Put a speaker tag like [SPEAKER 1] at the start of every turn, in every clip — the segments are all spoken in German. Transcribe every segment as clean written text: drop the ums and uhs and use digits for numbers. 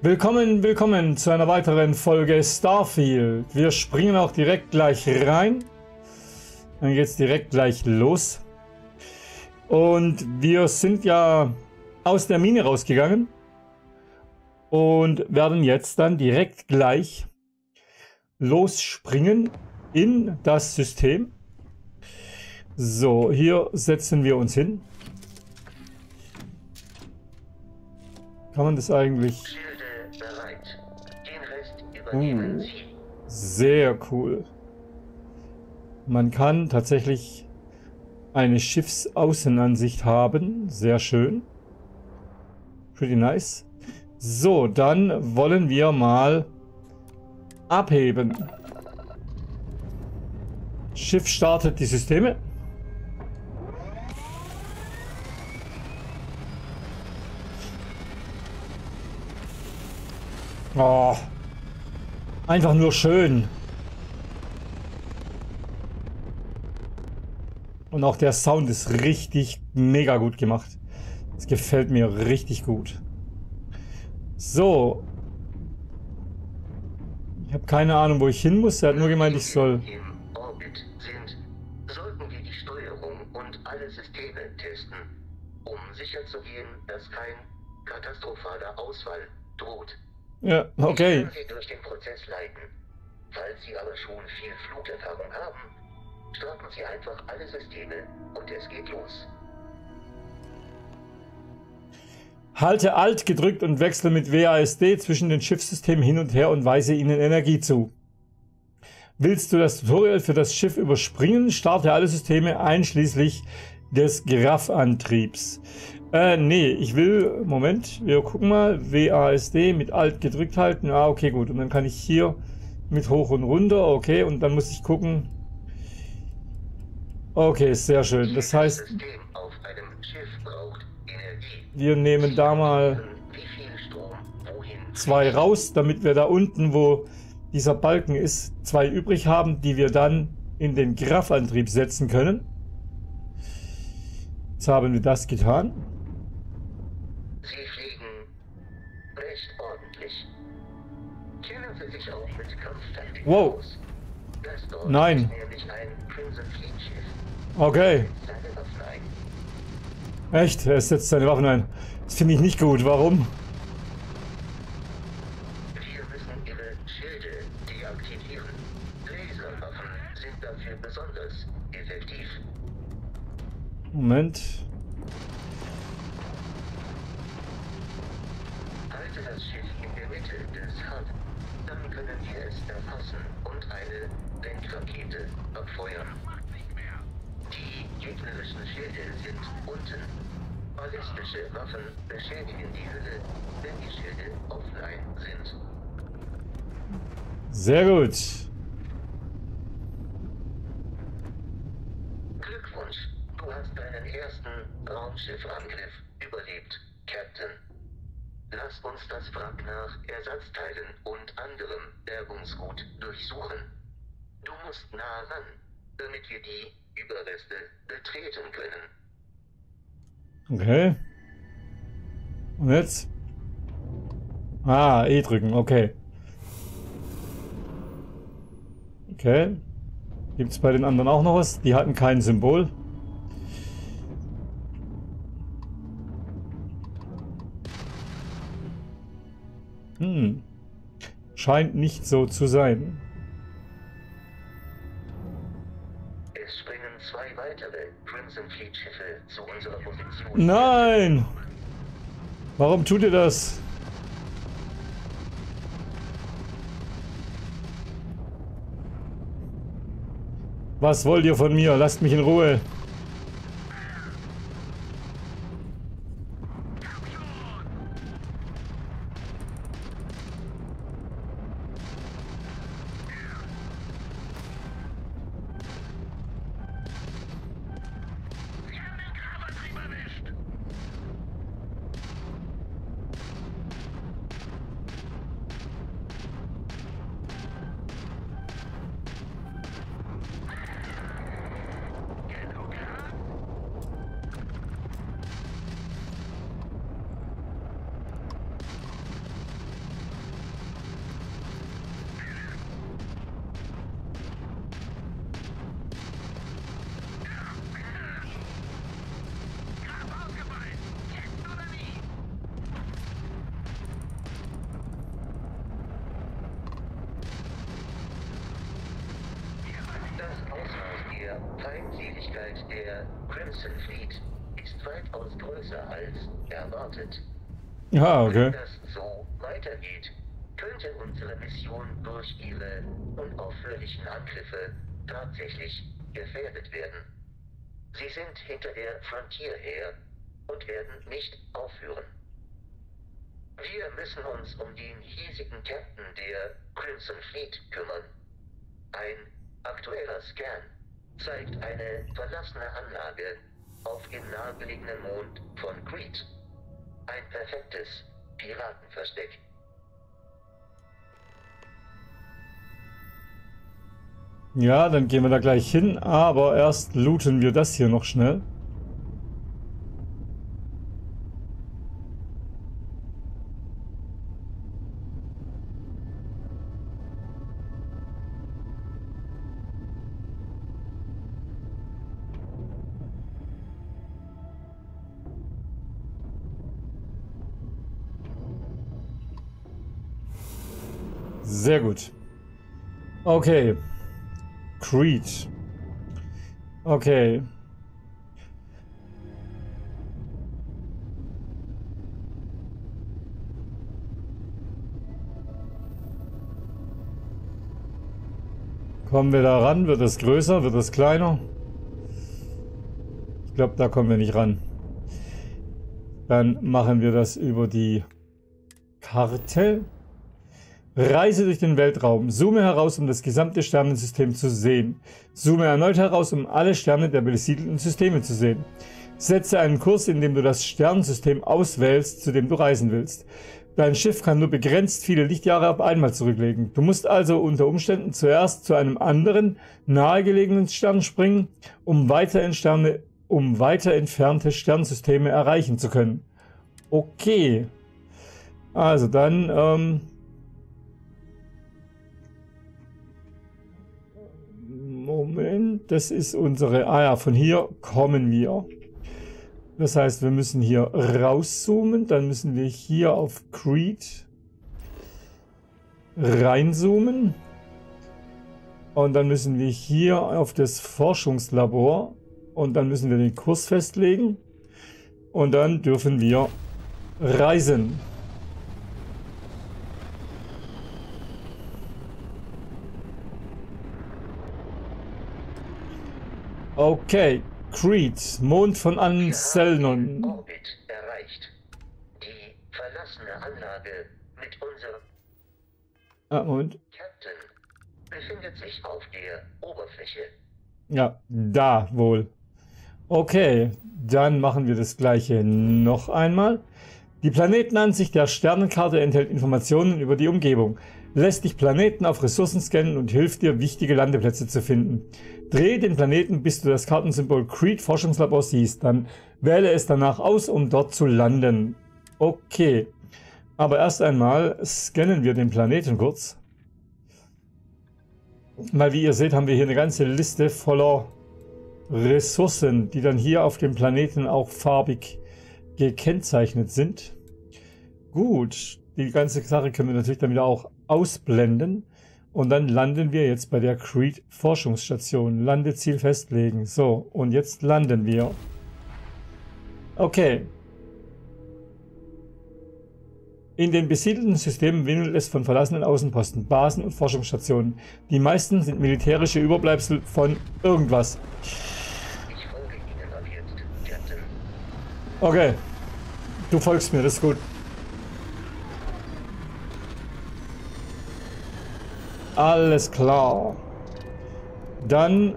[SPEAKER 1] Willkommen, willkommen zu einer weiteren Folge Starfield. Wir springen auch direkt gleich rein. Dann geht es direkt gleich los. Und wir sind ja aus der Mine rausgegangen. Und werden jetzt dann direkt gleich losspringen in das System. So, hier setzen wir uns hin. Kann man das eigentlich... Sehr cool. Man kann tatsächlich eine Schiffsaußenansicht haben. Sehr schön. Pretty nice. So, dann wollen wir mal abheben. Schiff startet die Systeme. Oh. Einfach nur schön. Und auch der Sound ist richtig mega gut gemacht. Das gefällt mir richtig gut. So. Ich habe keine Ahnung, wo ich hin muss. Er hat nur gemeint, ich soll...
[SPEAKER 2] Im Orbit sind, sollten wir die Steuerung und alle Systeme testen, um sicherzugehen, dass kein katastrophaler Ausfall droht.
[SPEAKER 1] Ja, okay.
[SPEAKER 2] Ich kann Sie durch den Prozess leiten. Falls Sie aber schon viel Flugerfahrung haben, starten Sie einfach alle Systeme und es geht los.
[SPEAKER 1] Halte Alt gedrückt und wechsle mit WASD zwischen den Schiffssystemen hin und her und weise ihnen Energie zu. Willst du das Tutorial für das Schiff überspringen? Starte alle Systeme einschließlich des Graph-Antriebs. Nee, ich will... Moment, wir gucken mal. WASD mit Alt gedrückt halten. Ah, okay, gut. Und dann kann ich hier mit hoch und runter. Okay, und dann muss ich gucken. Okay, sehr schön. Das heißt, wir nehmen da mal 2 raus, damit wir da unten, wo dieser Balken ist, 2 übrig haben, die wir dann in den Graph-Antrieb setzen können. Jetzt haben wir das getan.
[SPEAKER 2] Sie fliegen recht ordentlich. Kennen Sie sich auch mit Kampftaktik aus? Das dort
[SPEAKER 1] Nein.
[SPEAKER 2] ist nämlich ein Crimson Fleet Schiff.
[SPEAKER 1] Okay.
[SPEAKER 2] Seine Waffen ein.
[SPEAKER 1] Echt? Er setzt seine Waffen ein. Das finde ich nicht gut. Warum?
[SPEAKER 2] Wir müssen Ihre Schilde deaktivieren. Laserwaffen sind dafür besonders effektiv.
[SPEAKER 1] Moment.
[SPEAKER 2] Halte das Schiff in der Mitte des Hub. Dann können wir es erfassen und eine Denkrakete abfeuern. Die gegnerischen Schilde sind unten. Ballistische Waffen beschädigen die Hülle, wenn die Schilde offline sind.
[SPEAKER 1] Sehr gut.
[SPEAKER 2] Glückwunsch, du hast deinen ersten Raumschiffangriff überlebt, Captain. Lass uns das Wrack nach Ersatzteilen und anderem Bergungsgut durchsuchen. Du musst nah ran, damit wir die Überreste betreten können.
[SPEAKER 1] Okay. Und jetzt? Ah, E drücken. Okay. Okay. Gibt es bei den anderen auch noch was? Die hatten kein Symbol. Scheint nicht so zu sein.
[SPEAKER 2] Es springen 2 weitere Crimson Fleet Schiffe zu unserer Position.
[SPEAKER 1] Nein! Warum tut ihr das? Was wollt ihr von mir? Lasst mich in Ruhe.
[SPEAKER 2] Crimson Fleet ist weitaus größer als erwartet.
[SPEAKER 1] Ja,
[SPEAKER 2] Wenn
[SPEAKER 1] okay.
[SPEAKER 2] das so weitergeht, könnte unsere Mission durch ihre unaufhörlichen Angriffe tatsächlich gefährdet werden. Sie sind hinter der Frontier her und werden nicht aufhören. Wir müssen uns um den hiesigen Captain der Crimson Fleet kümmern. Ein aktueller Scan zeigt eine verlassene Anlage auf dem nahegelegenen Mond von Crete. Ein perfektes Piratenversteck.
[SPEAKER 1] Ja, dann gehen wir da gleich hin, aber erst looten wir das hier noch schnell. Sehr gut. Okay. Crete. Okay. Kommen wir da ran? Wird es größer? Wird es kleiner? Ich glaube, da kommen wir nicht ran. Dann machen wir das über die Karte. Reise durch den Weltraum. Zoome heraus, um das gesamte Sternensystem zu sehen. Zoome erneut heraus, um alle Sterne der besiedelten Systeme zu sehen. Setze einen Kurs, indem du das Sternensystem auswählst, zu dem du reisen willst. Dein Schiff kann nur begrenzt viele Lichtjahre auf einmal zurücklegen. Du musst also unter Umständen zuerst zu einem anderen, nahegelegenen Stern springen, um weiter entfernte Sternsysteme erreichen zu können. Okay. Also dann, Moment, das ist unsere, ja, von hier kommen wir. Das heißt, wir müssen hier rauszoomen, dann müssen wir hier auf Crete reinzoomen und dann müssen wir hier auf das Forschungslabor und dann müssen wir den Kurs festlegen und dann dürfen wir reisen. Okay, Crete, Mond von Anselnon.
[SPEAKER 2] Orbit erreicht. Die verlassene Anlage mit unserem
[SPEAKER 1] Moment.
[SPEAKER 2] Captain befindet sich auf der Oberfläche.
[SPEAKER 1] Ja, da wohl. Okay, dann machen wir das gleiche noch einmal. Die Planetenansicht der Sternenkarte enthält Informationen über die Umgebung, lässt dich Planeten auf Ressourcen scannen und hilft dir, wichtige Landeplätze zu finden. Drehe den Planeten, bis du das Kartensymbol Crete Forschungslabor siehst. Dann wähle es danach aus, um dort zu landen. Okay, aber erst einmal scannen wir den Planeten kurz. Weil wie ihr seht, haben wir hier eine ganze Liste voller Ressourcen, die dann hier auf dem Planeten auch farbig gekennzeichnet sind. Gut, die ganze Sache können wir natürlich dann wieder auch ausblenden. Und dann landen wir jetzt bei der Crete Forschungsstation. Landeziel festlegen. So, und jetzt landen wir. Okay. In den besiedelten Systemen wimmelt es von verlassenen Außenposten, Basen und Forschungsstationen. Die meisten sind militärische Überbleibsel von irgendwas.
[SPEAKER 2] Ich folge Ihnen ab jetzt, Captain.
[SPEAKER 1] Okay. Du folgst mir, das ist gut. Alles klar. Dann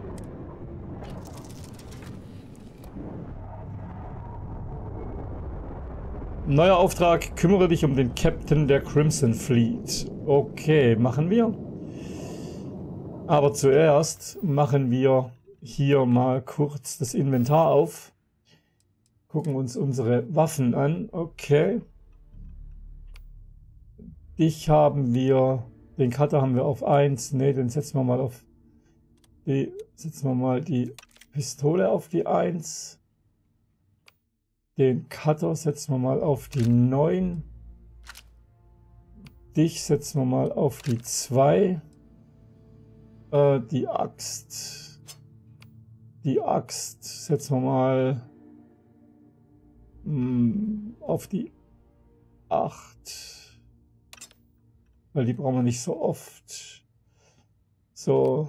[SPEAKER 1] neuer Auftrag, kümmere dich um den Captain der Crimson Fleet. Okay, machen wir. Aber zuerst machen wir hier mal kurz das Inventar auf. Gucken uns unsere Waffen an. Okay. Dich haben wir... Den Cutter haben wir auf 1. Ne, den setzen wir mal auf die. Setzen wir mal die Pistole auf die 1. Den Cutter setzen wir mal auf die 9. Dich setzen wir mal auf die 2. Die Axt. Die Axt setzen wir mal auf die 8. Weil die brauchen wir nicht so oft. So.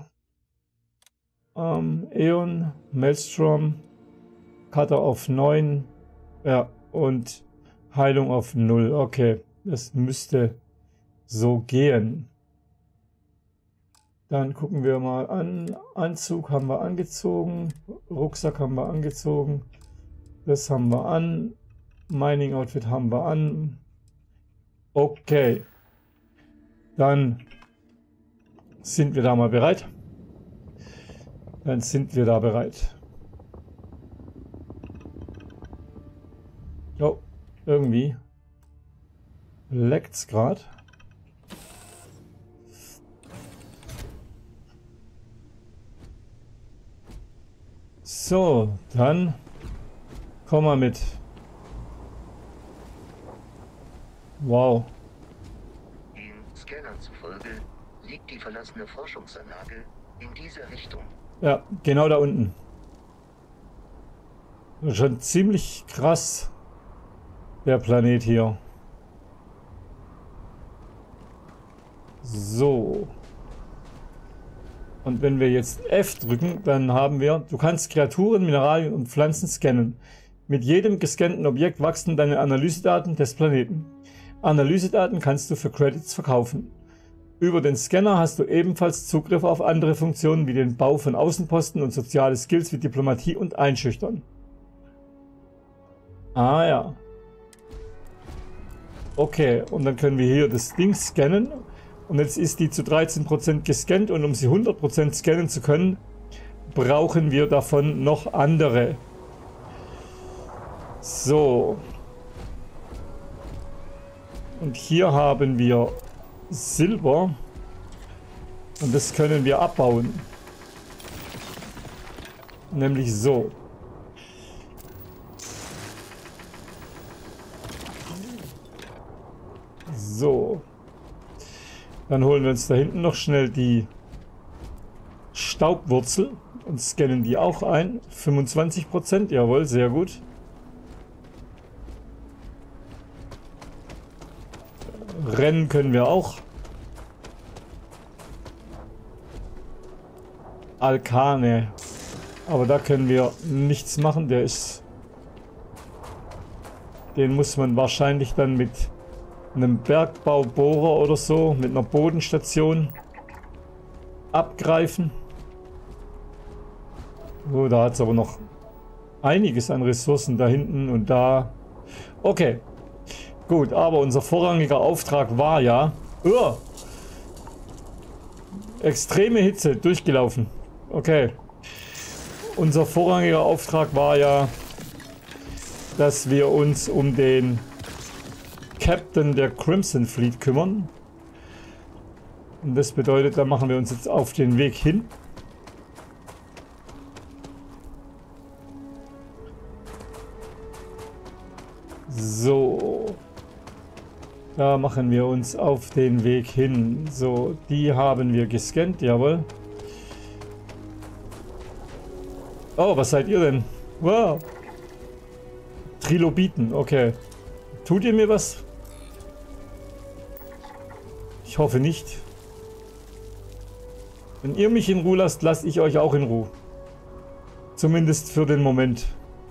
[SPEAKER 1] Eon, Maelstrom, Cutter auf 9. Ja, und Heilung auf 0. Okay, das müsste so gehen. Dann gucken wir mal an. Anzug haben wir angezogen. Rucksack haben wir angezogen. Das haben wir an. Mining Outfit haben wir an. Okay. Dann sind wir da mal bereit. Dann sind wir da bereit. Oh, irgendwie leckt's gerade. So, dann komm mal mit. Wow.
[SPEAKER 2] Den Scannern zufolge liegt die verlassene Forschungsanlage in dieser Richtung.
[SPEAKER 1] Ja, genau da unten. Schon ziemlich krass, der Planet hier. So. Und wenn wir jetzt F drücken, dann haben wir, du kannst Kreaturen, Mineralien und Pflanzen scannen. Mit jedem gescannten Objekt wachsen deine Analysedaten des Planeten. Analysedaten kannst du für Credits verkaufen. Über den Scanner hast du ebenfalls Zugriff auf andere Funktionen wie den Bau von Außenposten und soziale Skills wie Diplomatie und Einschüchtern. Ah ja. Okay, und dann können wir hier das Ding scannen. Und jetzt ist die zu 13% gescannt und um sie 100% scannen zu können, brauchen wir davon noch andere. So. Und hier haben wir Silber und das können wir abbauen. Nämlich so. So. Dann holen wir uns da hinten noch schnell die Staubwurzel und scannen die auch ein. 25%, jawohl, sehr gut. Rennen können wir auch. Alkane. Aber da können wir nichts machen. Der ist... Den muss man wahrscheinlich dann mit einem Bergbaubohrer oder so, mit einer Bodenstation abgreifen. Oh, da hat es aber noch einiges an Ressourcen da hinten und da. Okay. Gut, aber unser vorrangiger Auftrag war ja... Oh, extreme Hitze, durchgelaufen. Okay. Unser vorrangiger Auftrag war ja, dass wir uns um den Captain der Crimson Fleet kümmern. Und das bedeutet, da machen wir uns jetzt auf den Weg hin. So. Da machen wir uns auf den Weg hin. So, die haben wir gescannt, jawohl. Oh, was seid ihr denn? Wow. Trilobiten, okay. Tut ihr mir was? Ich hoffe nicht. Wenn ihr mich in Ruhe lasst, lasse ich euch auch in Ruhe. Zumindest für den Moment.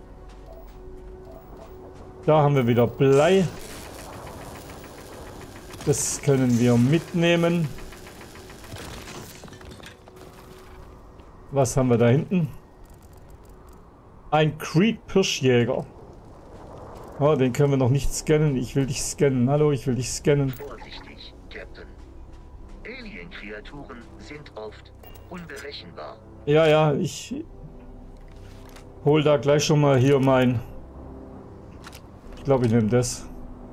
[SPEAKER 1] Da haben wir wieder Blei. Das können wir mitnehmen. Was haben wir da hinten? Ein Creed-Pirschjäger. Oh, den können wir noch nicht scannen. Ich will dich scannen. Hallo, ich will dich scannen.
[SPEAKER 2] Vorsichtig, Captain. Alien-Kreaturen sind oft unberechenbar.
[SPEAKER 1] Ja, ja, ich hol da gleich schon mal hier mein... Ich glaube, ich nehme das.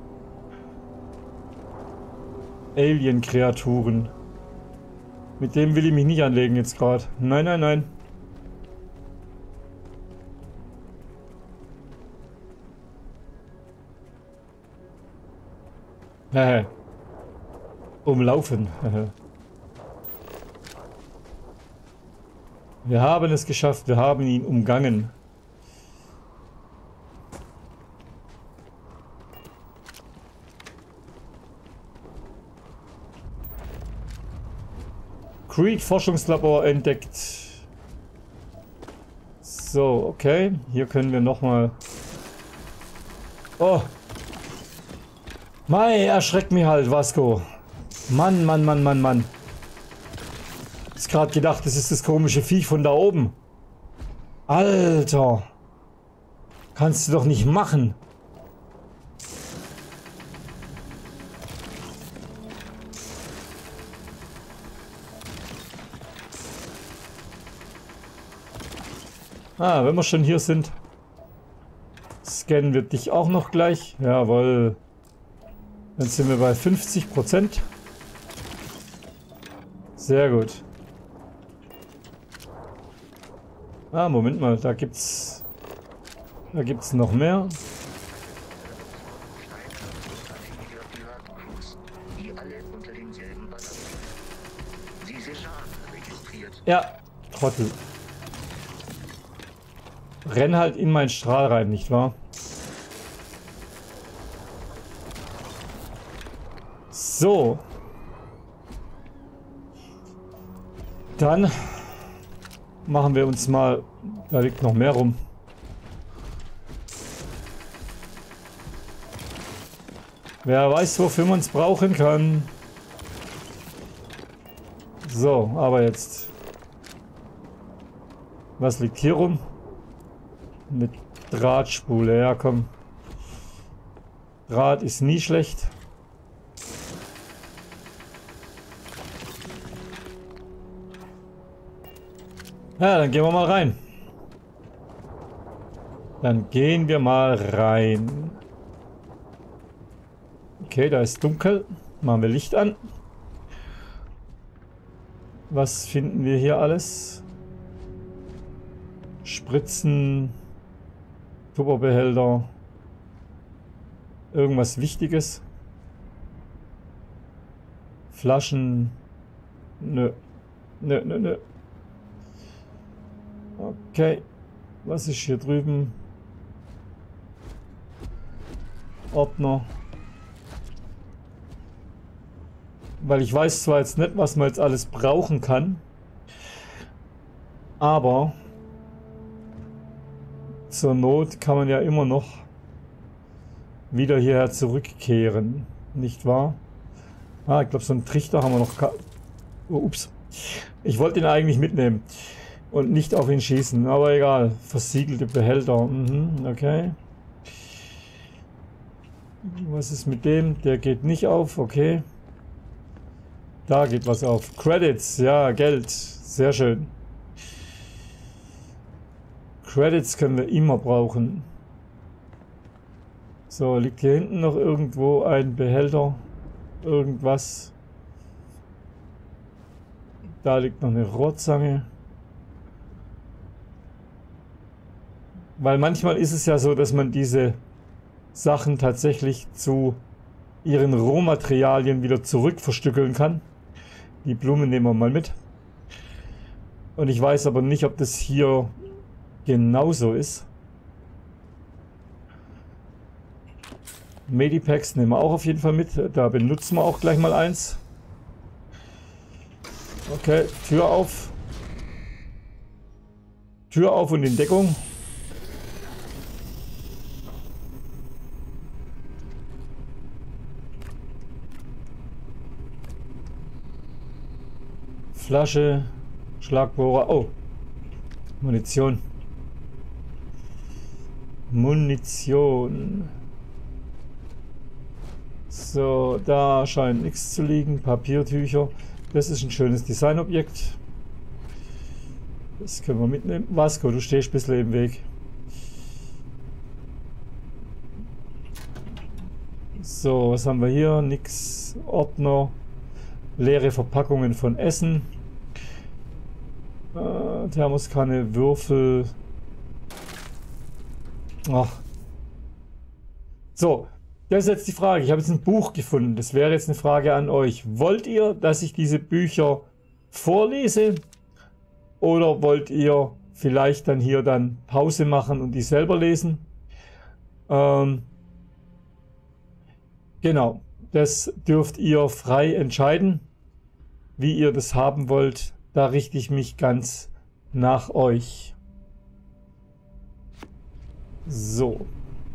[SPEAKER 1] Alien-Kreaturen. Mit dem will ich mich nicht anlegen jetzt gerade. Nein, nein, nein. Umlaufen. Wir haben es geschafft. Wir haben ihn umgangen. Creed Forschungslabor entdeckt. So, okay. Hier können wir nochmal... Oh. Mei, erschreckt mich halt, Vasco. Mann, Mann, Mann, Mann, Mann. Ich hab gerade gedacht, das ist das komische Viech von da oben. Alter. Kannst du doch nicht machen. Ah, wenn wir schon hier sind, scannen wir dich auch noch gleich. Jawohl. Dann sind wir bei 50%. Sehr gut. Ah, Moment mal, da gibt's noch mehr. Ja, Trottel. Renn halt in meinen Strahl rein, nicht wahr? So. Dann machen wir uns mal... Da liegt noch mehr rum. Wer weiß, wofür man es brauchen kann. So, aber jetzt... Was liegt hier rum? Eine Drahtspule, ja komm. Draht ist nie schlecht. Ja, dann gehen wir mal rein. Dann gehen wir mal rein. Okay, da ist dunkel. Machen wir Licht an. Was finden wir hier alles? Spritzen, Tupperbehälter, irgendwas Wichtiges. Flaschen. Nö. Nö, nö, nö. Okay. Was ist hier drüben? Ordner. Weil ich weiß zwar jetzt nicht, was man jetzt alles brauchen kann, aber zur Not kann man ja immer noch wieder hierher zurückkehren, nicht wahr? Ah, ich glaube, so einen Trichter haben wir noch. Oh, ups. Ich wollte ihn eigentlich mitnehmen und nicht auf ihn schießen, aber egal. Versiegelte Behälter. Okay. Was ist mit dem? Der geht nicht auf, okay. Da geht was auf. Credits, ja, Geld. Sehr schön. Credits können wir immer brauchen. So, liegt hier hinten noch irgendwo ein Behälter? Irgendwas. Da liegt noch eine Rohrzange. Weil manchmal ist es ja so, dass man diese Sachen tatsächlich zu ihren Rohmaterialien wieder zurück verstückeln kann. Die Blumen nehmen wir mal mit. Und ich weiß aber nicht, ob das hier genauso ist. Medipacks nehmen wir auch auf jeden Fall mit. Da benutzen wir auch gleich mal eins. Okay, Tür auf. Tür auf und in Deckung. Flasche, Schlagbohrer. Oh, Munition. Munition. So, da scheint nichts zu liegen. Papiertücher. Das ist ein schönes Designobjekt. Das können wir mitnehmen. Vasco, du stehst ein bisschen im Weg. So, was haben wir hier? Nix. Ordner. Leere Verpackungen von Essen. Thermoskanne, Würfel. Ach. So, das ist jetzt die Frage. Ich habe jetzt ein Buch gefunden. Das wäre jetzt eine Frage an euch. Wollt ihr, dass ich diese Bücher vorlese? Oder wollt ihr vielleicht dann hier dann Pause machen und die selber lesen? Genau, das dürft ihr frei entscheiden, wie ihr das haben wollt. Da richte ich mich ganz nach euch. So.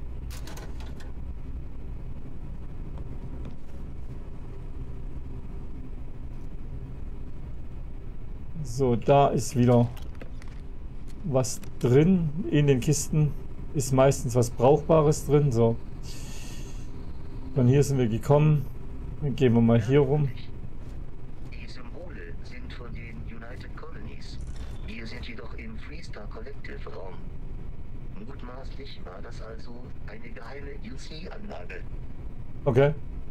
[SPEAKER 1] So, da ist wieder was drin. In den Kisten ist meistens was Brauchbares drin. So. Von hier sind wir gekommen. Dann gehen wir mal hier rum.
[SPEAKER 2] Die Symbole sind von den United Colonies. Wir sind jedoch im Freestar Collective Raum. Mutmaßlich war das also eine geheime UC-Anlage.
[SPEAKER 1] Okay.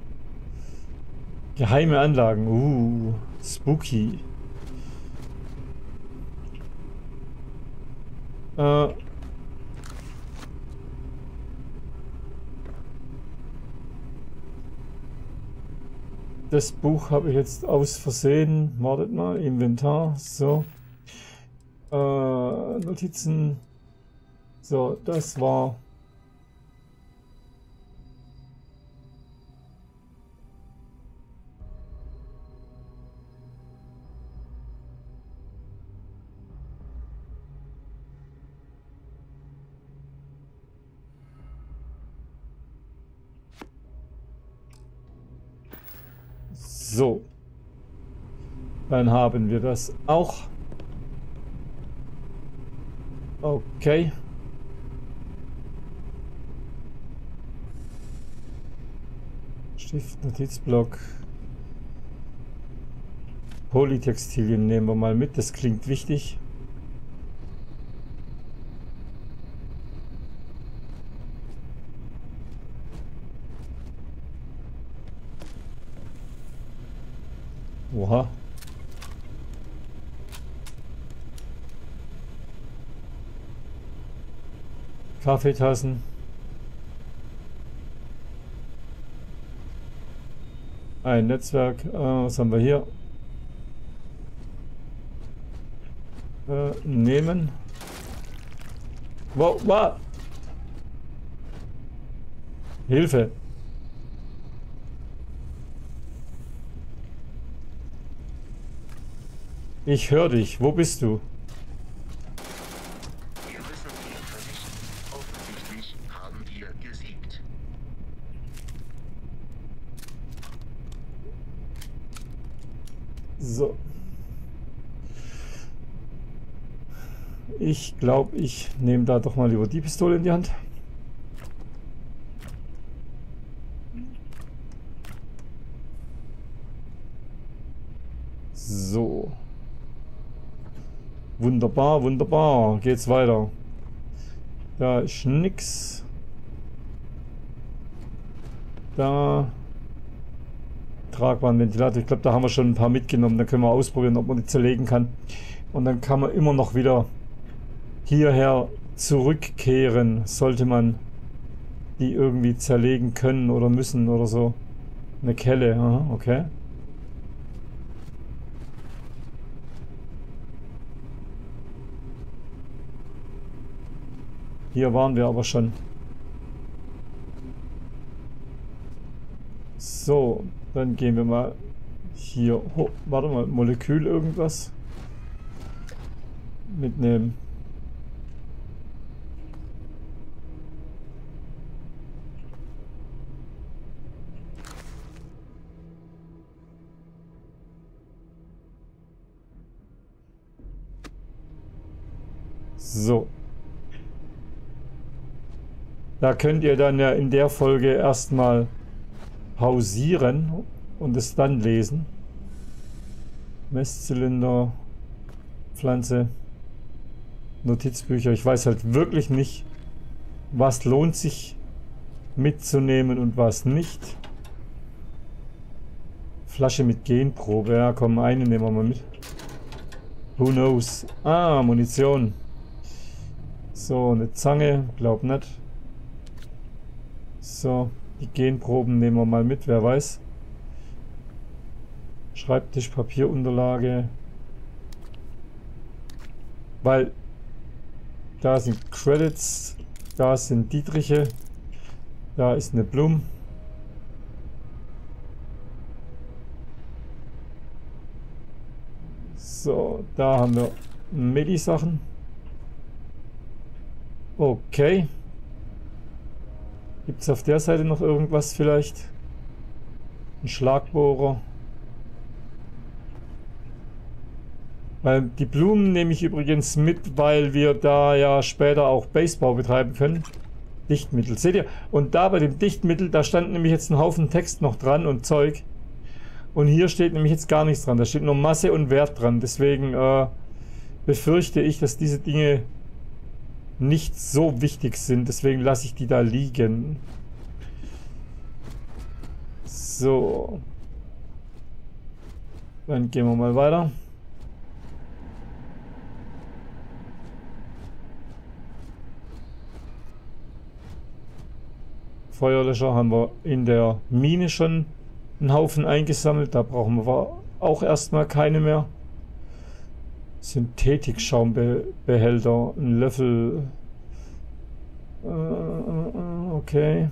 [SPEAKER 1] Geheime Anlagen. Spooky. Das Buch habe ich jetzt aus Versehen. Wartet mal, Inventar. So. Notizen. So, das war. So. Dann haben wir das auch. Okay. Stift, Notizblock. Polytextilien nehmen wir mal mit, das klingt wichtig. Oha. Kaffeetassen. Ein Netzwerk. Was haben wir hier? Nehmen. Wow, wow. Hilfe. Ich höre dich. Wo bist du?
[SPEAKER 2] Wir müssen ihn vernichten. Offensichtlich haben wir gesiegt.
[SPEAKER 1] So. Ich glaube, ich nehme da doch mal lieber die Pistole in die Hand. So. Wunderbar, wunderbar. Geht's weiter. Da ist nix. Da. Tragbaren Ventilator. Ich glaube, da haben wir schon ein paar mitgenommen. Da können wir ausprobieren, ob man die zerlegen kann. Und dann kann man immer noch wieder hierher zurückkehren, sollte man die irgendwie zerlegen können oder müssen oder so. Eine Kelle, aha, okay. Hier waren wir aber schon. So, dann gehen wir mal hier. Oh, warte mal, Molekül irgendwas mitnehmen. So. Da könnt ihr dann ja in der Folge erstmal pausieren und es dann lesen. Messzylinder, Pflanze, Notizbücher. Ich weiß halt wirklich nicht, was lohnt sich mitzunehmen und was nicht. Flasche mit Genprobe. Ja, komm, eine nehmen wir mal mit. Who knows? Ah, Munition. So, eine Zange. Glaub nicht. So, die Genproben nehmen wir mal mit, wer weiß. Schreibtisch, Papierunterlage. Weil da sind Credits, da sind Dietriche, da ist eine Blum. So, da haben wir Medi-Sachen. Okay. Gibt es auf der Seite noch irgendwas vielleicht? Ein Schlagbohrer. Die Blumen nehme ich übrigens mit, weil wir da ja später auch Basebau betreiben können. Dichtmittel, seht ihr? Und da bei dem Dichtmittel, da stand nämlich jetzt ein Haufen Text noch dran und Zeug. Und hier steht nämlich jetzt gar nichts dran. Da steht nur Masse und Wert dran. Deswegen befürchte ich, dass diese Dinge nicht so wichtig sind. Deswegen lasse ich die da liegen. So. Dann gehen wir mal weiter. Feuerlöscher haben wir in der Mine schon einen Haufen eingesammelt. Da brauchen wir auch erstmal keine mehr. Synthetik-Schaumbehälter, ein Löffel. Okay.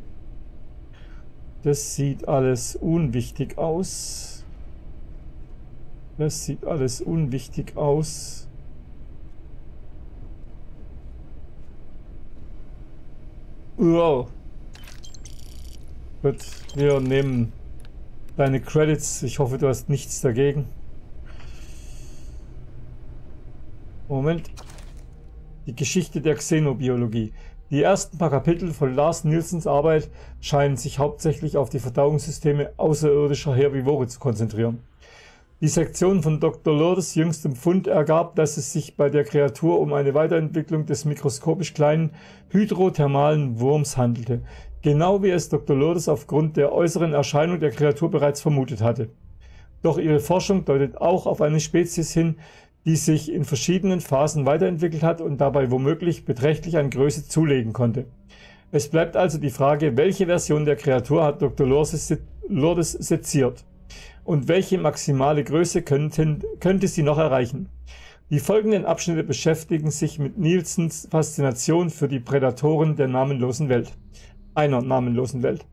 [SPEAKER 1] Das sieht alles unwichtig aus. Das sieht alles unwichtig aus. Wow. Gut, wir nehmen deine Credits. Ich hoffe, du hast nichts dagegen. Moment. Die Geschichte der Xenobiologie. Die ersten paar Kapitel von Lars Nilssons Arbeit scheinen sich hauptsächlich auf die Verdauungssysteme außerirdischer Herbivore zu konzentrieren. Die Sektion von Dr. Lourdes jüngstem Fund ergab, dass es sich bei der Kreatur um eine Weiterentwicklung des mikroskopisch kleinen hydrothermalen Wurms handelte, genau wie es Dr. Lourdes aufgrund der äußeren Erscheinung der Kreatur bereits vermutet hatte. Doch ihre Forschung deutet auch auf eine Spezies hin, die sich in verschiedenen Phasen weiterentwickelt hat und dabei womöglich beträchtlich an Größe zulegen konnte. Es bleibt also die Frage, welche Version der Kreatur hat Dr. Lourdes seziert und welche maximale Größe könnte sie noch erreichen. Die folgenden Abschnitte beschäftigen sich mit Nilssons Faszination für die Prädatoren der namenlosen Welt. Einer namenlosen Welt.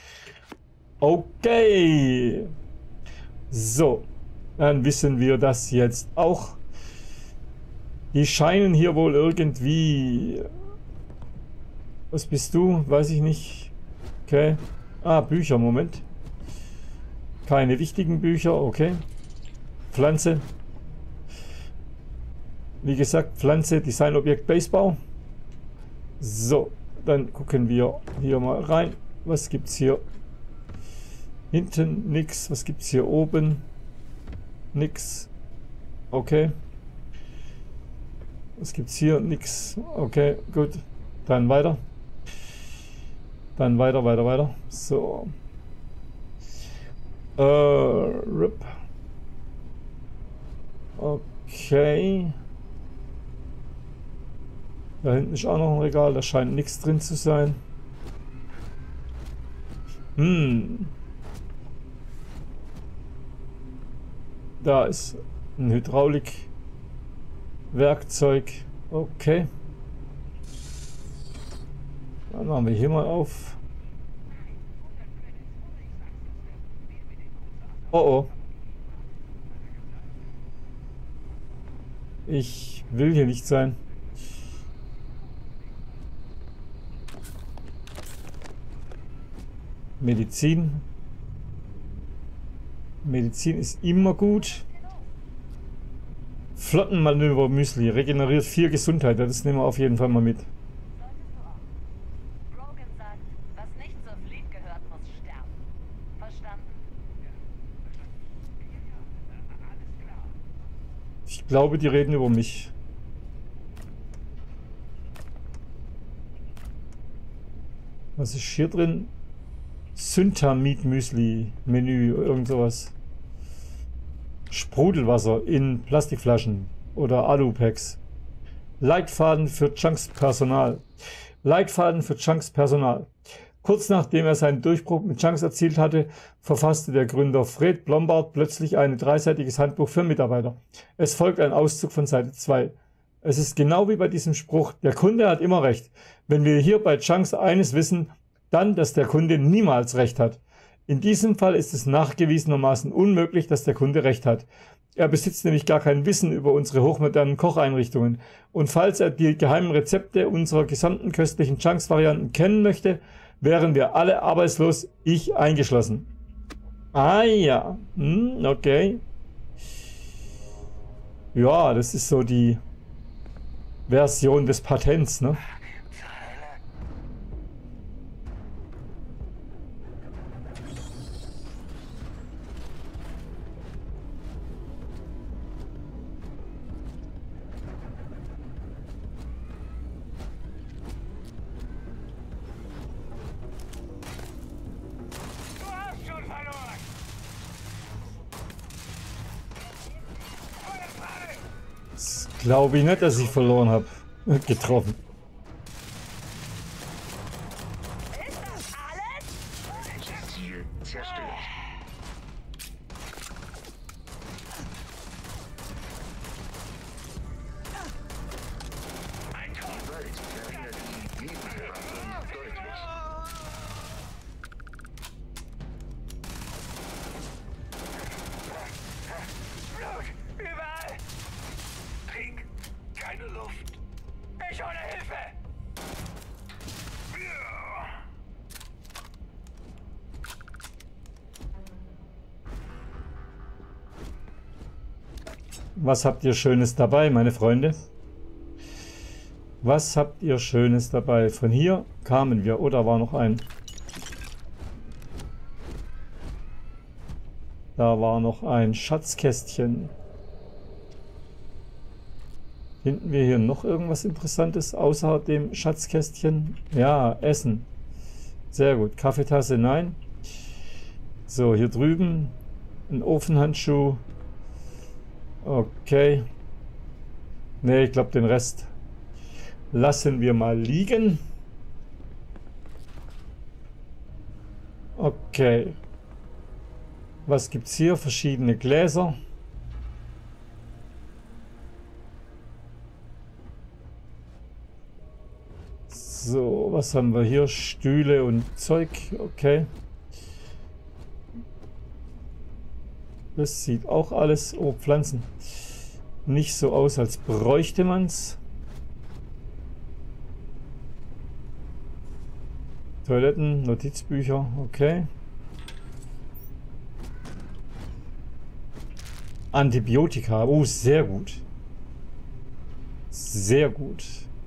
[SPEAKER 1] Okay. So, dann wissen wir das jetzt auch. Die scheinen hier wohl irgendwie... Was bist du? Weiß ich nicht. Okay. Ah, Bücher, Moment. Keine wichtigen Bücher, okay. Pflanze. Wie gesagt, Pflanze, Designobjekt, Basebau. So, dann gucken wir hier mal rein. Was gibt's hier? Hinten nix. Was gibt's hier oben? Nix. Okay. Was gibt's hier? Nix. Okay, gut. Dann weiter. Dann weiter. So. RIP. Okay. Da hinten ist auch noch ein Regal. Da scheint nichts drin zu sein. Da ist ein Hydraulikwerkzeug. Okay. Dann machen wir hier mal auf. Oh oh. Ich will hier nicht sein. Medizin. Medizin ist immer gut. Flottenmanöver-Müsli. Regeneriert 4 Gesundheit. Das nehmen wir auf jeden Fall mal mit. Ich glaube, die reden über mich. Was ist hier drin? Synthamid-Müsli, Menü, irgend sowas. Sprudelwasser in Plastikflaschen oder Alu-Packs. Leitfaden für Chunks Personal. Leitfaden für Chunks Personal. Kurz nachdem er seinen Durchbruch mit Chunks erzielt hatte, verfasste der Gründer Fred Blombard plötzlich ein 3-seitiges Handbuch für Mitarbeiter. Es folgt ein Auszug von Seite 2. Es ist genau wie bei diesem Spruch, der Kunde hat immer recht. Wenn wir hier bei Chunks eines wissen, dann, dass der Kunde niemals recht hat. In diesem Fall ist es nachgewiesenermaßen unmöglich, dass der Kunde recht hat. Er besitzt nämlich gar kein Wissen über unsere hochmodernen Kocheinrichtungen. Und falls er die geheimen Rezepte unserer gesamten köstlichen Chunks-Varianten kennen möchte, wären wir alle arbeitslos, ich eingeschlossen. Ah ja, okay. Ja, das ist so die Version des Patents, ne? Glaube ich nicht, dass ich verloren habe. Getroffen.
[SPEAKER 2] Ziel zerstört. Die Wald verringert die Lebenserwartung deutlich.
[SPEAKER 3] Blut! Überall! Pink! Keine Luft! Ich hole Hilfe!
[SPEAKER 1] Was habt ihr Schönes dabei, meine Freunde? Was habt ihr Schönes dabei? Von hier kamen wir. Oder war noch ein? Da war noch ein Schatzkästchen. Finden wir hier noch irgendwas Interessantes außer dem Schatzkästchen? Ja, Essen. Sehr gut. Kaffeetasse, nein. So, hier drüben ein Ofenhandschuh. Okay. Ne, ich glaube, den Rest lassen wir mal liegen. Okay. Was gibt's hier? Verschiedene Gläser. So, was haben wir hier? Stühle und Zeug. Okay. Das sieht auch alles, oh, Pflanzen, nicht so aus, als bräuchte man's. Toiletten, Notizbücher, okay. Antibiotika, oh, sehr gut. Sehr gut.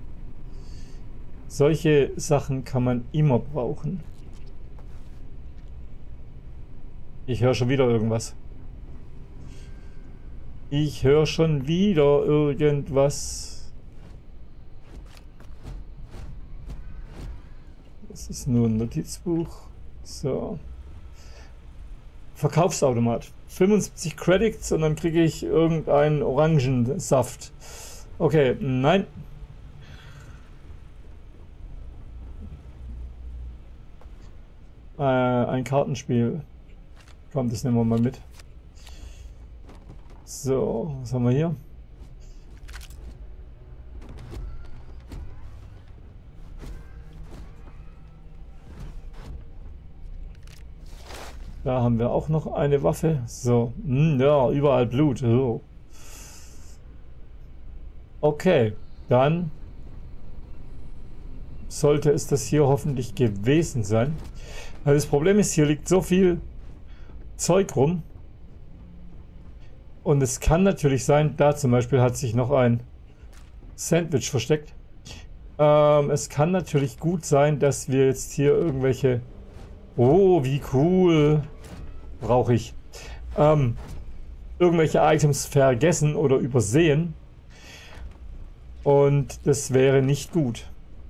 [SPEAKER 1] Solche Sachen kann man immer brauchen. Ich höre schon wieder irgendwas. Ich höre schon wieder irgendwas. Das ist nur ein Notizbuch. So. Verkaufsautomat. 75 Credits und dann kriege ich irgendeinen Orangensaft. Okay, nein. Ein Kartenspiel. Komm, das nehmen wir mal mit. So, was haben wir hier? Da haben wir auch noch eine Waffe. So, ja, überall Blut. So. Okay, dann sollte es das hier hoffentlich gewesen sein. Weil das Problem ist, hier liegt so viel Zeug rum. Und es kann natürlich sein, da zum Beispiel hat sich noch ein Sandwich versteckt. Es kann natürlich gut sein, dass wir jetzt hier irgendwelche... Oh, wie cool! Brauche ich. Irgendwelche Items vergessen oder übersehen. Und das wäre nicht gut.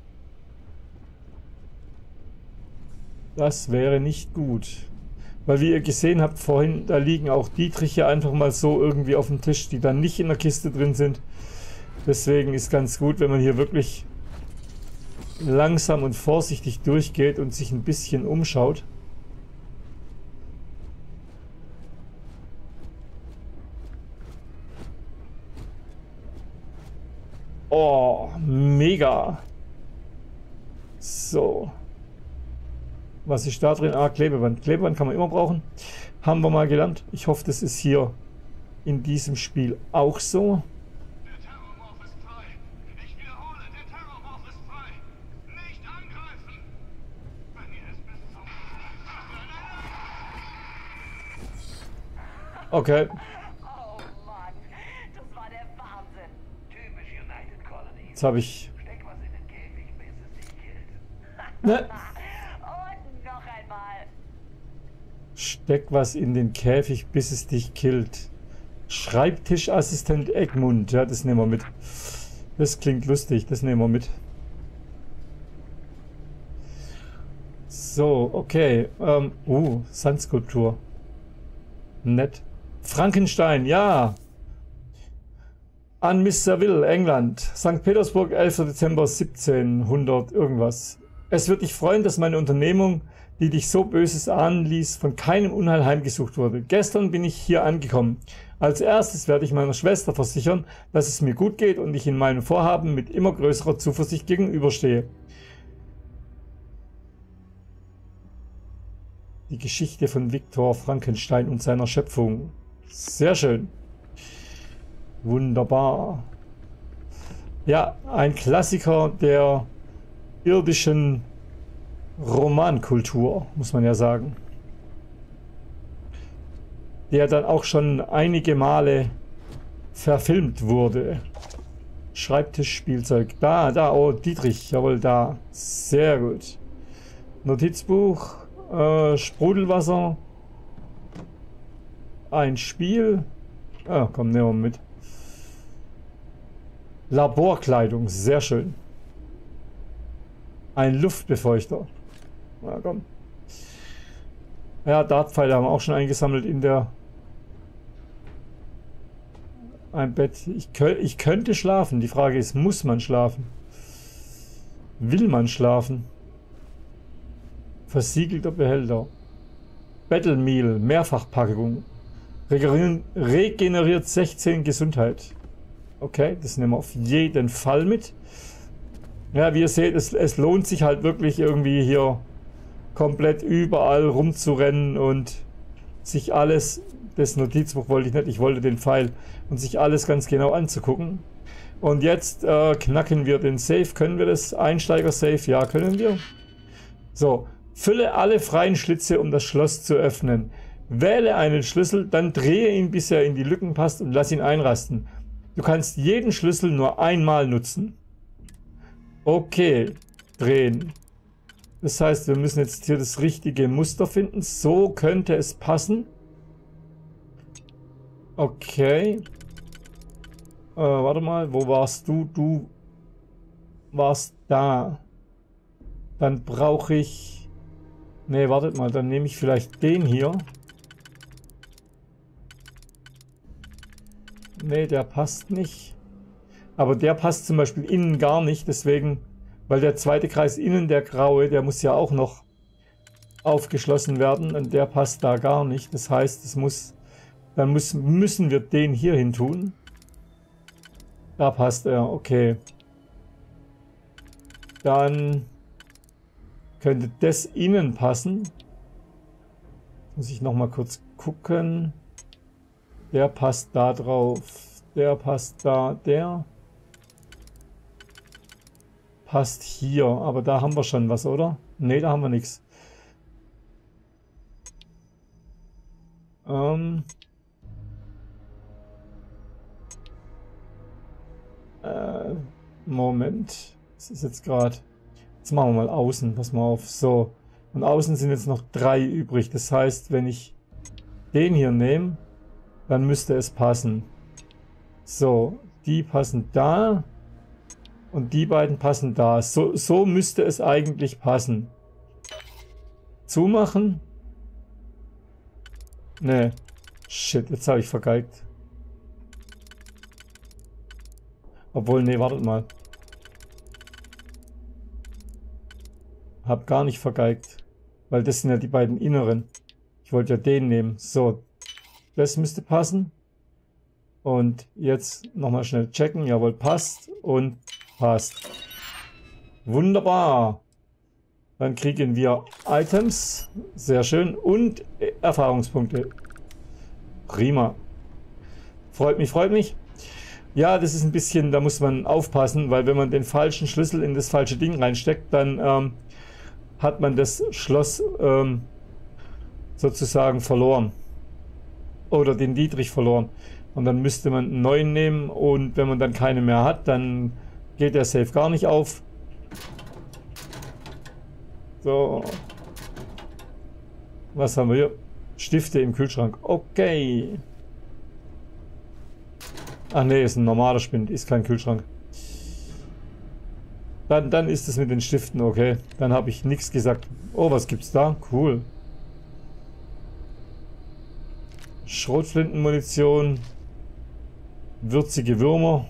[SPEAKER 1] Das wäre nicht gut. Weil wie ihr gesehen habt vorhin, da liegen auch Dietriche einfach mal so irgendwie auf dem Tisch, die dann nicht in der Kiste drin sind. Deswegen ist ganz gut, wenn man hier wirklich langsam und vorsichtig durchgeht und sich ein bisschen umschaut. Oh, mega. So. Was ist da drin? Ah, Klebeband. Klebeband kann man immer brauchen. Haben wir mal gelernt. Ich hoffe, das ist hier in diesem Spiel auch so.
[SPEAKER 3] Der Terrormorph ist frei. Ich wiederhole, der Terrormorph ist frei. Nicht angreifen. Wenn ihr es bis zum...
[SPEAKER 1] Okay.
[SPEAKER 4] Oh Mann, das war der Wahnsinn.
[SPEAKER 3] Typisch United Colony.
[SPEAKER 1] Jetzt habe ich...
[SPEAKER 3] Steck was in den Käfig, bis es dich killt.
[SPEAKER 1] Ne?
[SPEAKER 4] Und noch einmal.
[SPEAKER 1] Steck was in den Käfig, bis es dich killt. Schreibtischassistent Egmund. Ja, das nehmen wir mit. Das klingt lustig. Das nehmen wir mit. So, okay. Sandskulptur. Nett. Frankenstein, ja. An Mr. Will, England. St. Petersburg, 11. Dezember 1700 irgendwas. Es wird dich freuen, dass meine Unternehmung, die dich so Böses ahnen ließ, von keinem Unheil heimgesucht wurde. Gestern bin ich hier angekommen. Als erstes werde ich meiner Schwester versichern, dass es mir gut geht und ich in meinem Vorhaben mit immer größerer Zuversicht gegenüberstehe. Die Geschichte von Viktor Frankenstein und seiner Schöpfung. Sehr schön. Wunderbar. Ja, ein Klassiker der irdischen Romankultur, muss man ja sagen. Der dann auch schon einige Male verfilmt wurde. Schreibtischspielzeug. Da, oh, Dietrich, jawohl, da. Sehr gut. Notizbuch, Sprudelwasser. Ein Spiel. Ah, komm, nehmen wir mit. Laborkleidung, sehr schön. Ein Luftbefeuchter. Na komm. Ja, Dartpfeile haben wir auch schon eingesammelt in der... Ein Bett. Ich könnte schlafen. Die Frage ist, muss man schlafen? Will man schlafen? Versiegelter Behälter. Battle Meal, Mehrfachpackung. Regeneriert 16 Gesundheit. Okay, das nehmen wir auf jeden Fall mit. Ja, wie ihr seht, es lohnt sich halt wirklich irgendwie hier komplett überall rumzurennen und sich alles, das Notizbuch wollte ich nicht, ich wollte den Pfeil, und sich alles ganz genau anzugucken. Und jetzt knacken wir den Safe. Können wir das? Einsteiger-Safe? Ja, können wir. So, fülle alle freien Schlitze, um das Schloss zu öffnen. Wähle einen Schlüssel, dann drehe ihn, bis er in die Lücken passt, und lass ihn einrasten. Du kannst jeden Schlüssel nur einmal nutzen. Okay, drehen. Das heißt, wir müssen jetzt hier das richtige Muster finden. So könnte es passen. Okay. Warte mal, wo warst du? Du warst da. Dann brauche ich... Ne, wartet mal, dann nehme ich vielleicht den hier. Ne, der passt nicht. Aber der passt zum Beispiel innen gar nicht, deswegen, weil der zweite Kreis innen, der graue, der muss ja auch noch aufgeschlossen werden und der passt da gar nicht. Das heißt, müssen wir den hier hin tun. Da passt er, okay. Dann könnte das innen passen. Muss ich noch mal kurz gucken. Der passt da drauf. Der passt da. Der passt hier. Aber da haben wir schon was, oder? Ne, da haben wir nichts. Moment. Das ist jetzt gerade... Jetzt machen wir mal außen. Pass mal auf. So. Und außen sind jetzt noch 3 übrig. Das heißt, wenn ich den hier nehme, dann müsste es passen. So. Die passen da. Und die beiden passen da. So müsste es eigentlich passen. Zumachen. Ne. Shit, jetzt habe ich vergeigt. Obwohl, nee, wartet mal. Hab gar nicht vergeigt. Weil das sind ja die beiden inneren. Ich wollte ja den nehmen. So. Das müsste passen. Und jetzt nochmal schnell checken. Jawohl, passt und passt. Wunderbar. Dann kriegen wir Items. Sehr schön. Und Erfahrungspunkte. Prima. Freut mich, freut mich. Ja, das ist ein bisschen, da muss man aufpassen, weil wenn man den falschen Schlüssel in das falsche Ding reinsteckt, dann hat man das Schloss sozusagen verloren. Oder den Dietrich verloren. Und dann müsste man einen neuen nehmen und wenn man dann keine mehr hat, dann geht der Safe gar nicht auf. So. Was haben wir hier? Stifte im Kühlschrank. Okay. Ach nee, ist ein normaler Spind, ist kein Kühlschrank. Dann ist es mit den Stiften okay. Dann habe ich nichts gesagt. Oh, was gibt's da? Cool. Schrotflintenmunition. Würzige Würmer.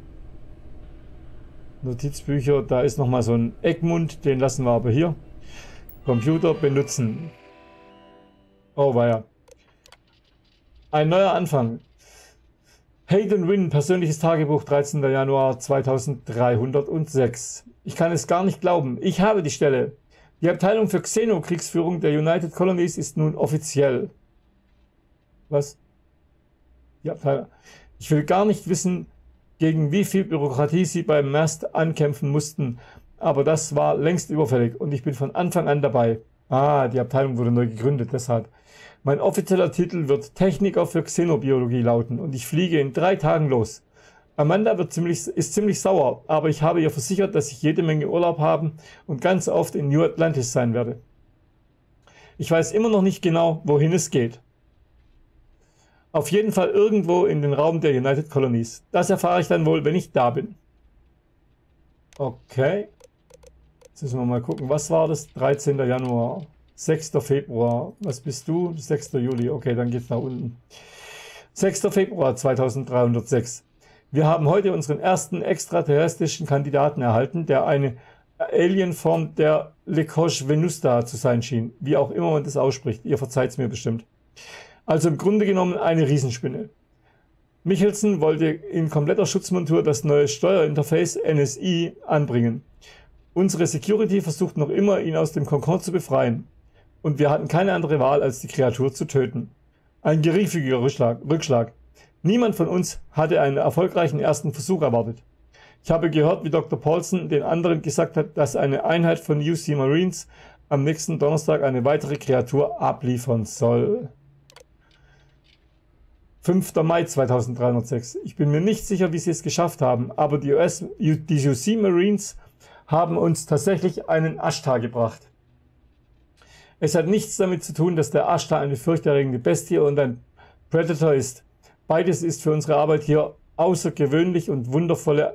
[SPEAKER 1] Notizbücher. Da ist nochmal so ein Egmont. Den lassen wir aber hier. Computer benutzen. Oh, weia. Ein neuer Anfang. Hayden Wynn, persönliches Tagebuch, 13. Januar 2306. Ich kann es gar nicht glauben. Ich habe die Stelle. Die Abteilung für Xeno-Kriegsführung der United Colonies ist nun offiziell. Was? Die Abteilung. Ich will gar nicht wissen, gegen wie viel Bürokratie sie beim MAST ankämpfen mussten. Aber das war längst überfällig und ich bin von Anfang an dabei. Ah, die Abteilung wurde neu gegründet, deshalb. Mein offizieller Titel wird Techniker für Xenobiologie lauten und ich fliege in 3 Tagen los. Amanda ist ziemlich sauer, aber ich habe ihr versichert, dass ich jede Menge Urlaub haben und ganz oft in New Atlantis sein werde. Ich weiß immer noch nicht genau, wohin es geht. Auf jeden Fall irgendwo in den Raum der United Colonies. Das erfahre ich dann wohl, wenn ich da bin. Okay. Jetzt müssen wir mal gucken, was war das? 13. Januar. 6. Februar. Was bist du? 6. Juli. Okay, dann geht's nach unten. 6. Februar 2306. Wir haben heute unseren ersten extraterrestrischen Kandidaten erhalten, der eine Alienform der Lekosh Venusta zu sein schien. Wie auch immer man das ausspricht. Ihr verzeiht es mir bestimmt. Also im Grunde genommen eine Riesenspinne. Michelson wollte in kompletter Schutzmontur das neue Steuerinterface NSI anbringen. Unsere Security versucht noch immer, ihn aus dem Kokon zu befreien. Und wir hatten keine andere Wahl, als die Kreatur zu töten. Ein geriefiger Rückschlag. Niemand von uns hatte einen erfolgreichen ersten Versuch erwartet. Ich habe gehört, wie Dr. Paulson den anderen gesagt hat, dass eine Einheit von UC Marines am nächsten Donnerstag eine weitere Kreatur abliefern soll. 5. Mai 2306. Ich bin mir nicht sicher, wie sie es geschafft haben, aber die UC Marines haben uns tatsächlich einen Ashtar gebracht. Es hat nichts damit zu tun, dass der Ashtar eine furchterregende Bestie und ein Predator ist. Beides ist für unsere Arbeit hier außergewöhnlich und wundervolle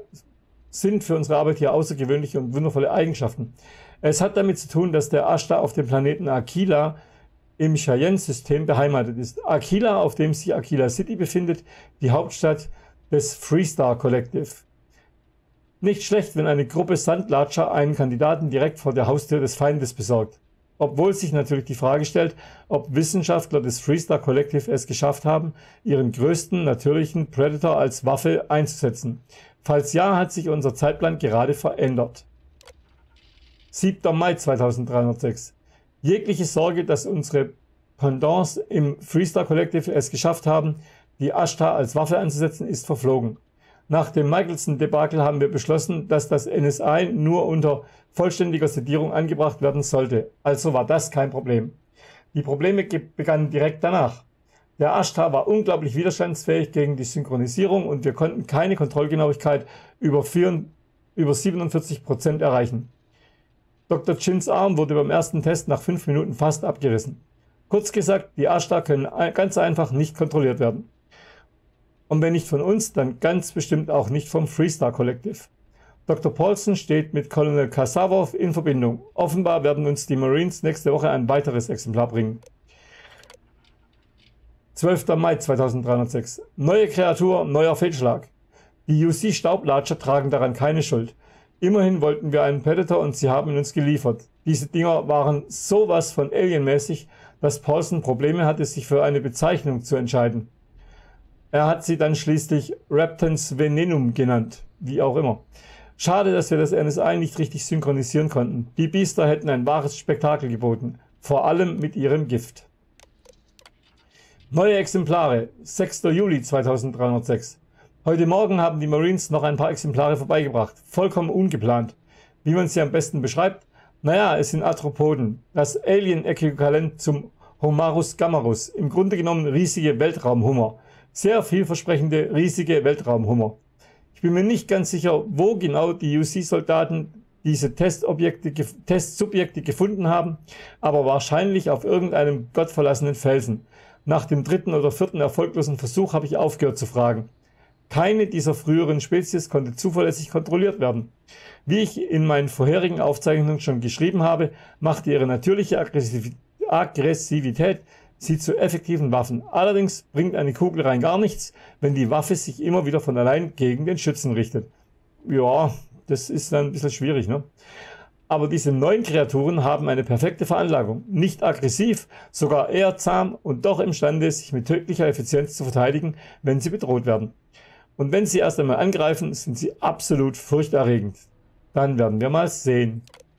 [SPEAKER 1] Eigenschaften. Es hat damit zu tun, dass der Ashtar auf dem Planeten Aquila im Cheyenne-System beheimatet ist. Aquila, auf dem sich Aquila City befindet, die Hauptstadt des Freestar Collective. Nicht schlecht, wenn eine Gruppe Sandlatscher einen Kandidaten direkt vor der Haustür des Feindes besorgt. Obwohl sich natürlich die Frage stellt, ob Wissenschaftler des Freestar Collective es geschafft haben, ihren größten natürlichen Predator als Waffe einzusetzen. Falls ja, hat sich unser Zeitplan gerade verändert. 7. Mai 2306. Jegliche Sorge, dass unsere Pendants im Freestar Collective es geschafft haben, die Ashtar als Waffe einzusetzen, ist verflogen. Nach dem Michelson-Debakel haben wir beschlossen, dass das NSI nur unter vollständiger Sedierung angebracht werden sollte. Also war das kein Problem. Die Probleme begannen direkt danach. Der Ashtar war unglaublich widerstandsfähig gegen die Synchronisierung und wir konnten keine Kontrollgenauigkeit über 47% erreichen. Dr. Chins Arm wurde beim ersten Test nach 5 Minuten fast abgerissen. Kurz gesagt, die Ashtar können ganz einfach nicht kontrolliert werden. Und wenn nicht von uns, dann ganz bestimmt auch nicht vom Freestar Collective. Dr. Paulson steht mit Colonel Kasavov in Verbindung. Offenbar werden uns die Marines nächste Woche ein weiteres Exemplar bringen. 12. Mai 2306. Neue Kreatur, neuer Fehlschlag. Die UC Staublatscher tragen daran keine Schuld. Immerhin wollten wir einen Predator und sie haben ihn uns geliefert. Diese Dinger waren sowas von alienmäßig, dass Paulson Probleme hatte, sich für eine Bezeichnung zu entscheiden. Er hat sie dann schließlich Reptans Venenum genannt, wie auch immer. Schade, dass wir das NSI nicht richtig synchronisieren konnten. Die Biester hätten ein wahres Spektakel geboten, vor allem mit ihrem Gift. Neue Exemplare, 6. Juli 2306. Heute Morgen haben die Marines noch ein paar Exemplare vorbeigebracht, vollkommen ungeplant. Wie man sie am besten beschreibt? Naja, es sind Arthropoden, das Alien-Äquivalent zum Homarus gammarus, im Grunde genommen riesige Weltraumhummer. Sehr vielversprechende, riesige Weltraumhummer. Ich bin mir nicht ganz sicher, wo genau die UC-Soldaten diese Testsubjekte gefunden haben, aber wahrscheinlich auf irgendeinem gottverlassenen Felsen. Nach dem 3. oder 4. erfolglosen Versuch habe ich aufgehört zu fragen. Keine dieser früheren Spezies konnte zuverlässig kontrolliert werden. Wie ich in meinen vorherigen Aufzeichnungen schon geschrieben habe, machte ihre natürliche Aggressivität sie zu effektiven Waffen. Allerdings bringt eine Kugel rein gar nichts, wenn die Waffe sich immer wieder von allein gegen den Schützen richtet. Ja, das ist dann ein bisschen schwierig, ne? Aber diese neuen Kreaturen haben eine perfekte Veranlagung. Nicht aggressiv, sogar eher zahm und doch imstande, sich mit tödlicher Effizienz zu verteidigen, wenn sie bedroht werden. Und wenn sie erst einmal angreifen, sind sie absolut furchterregend. Dann werden wir mal sehen.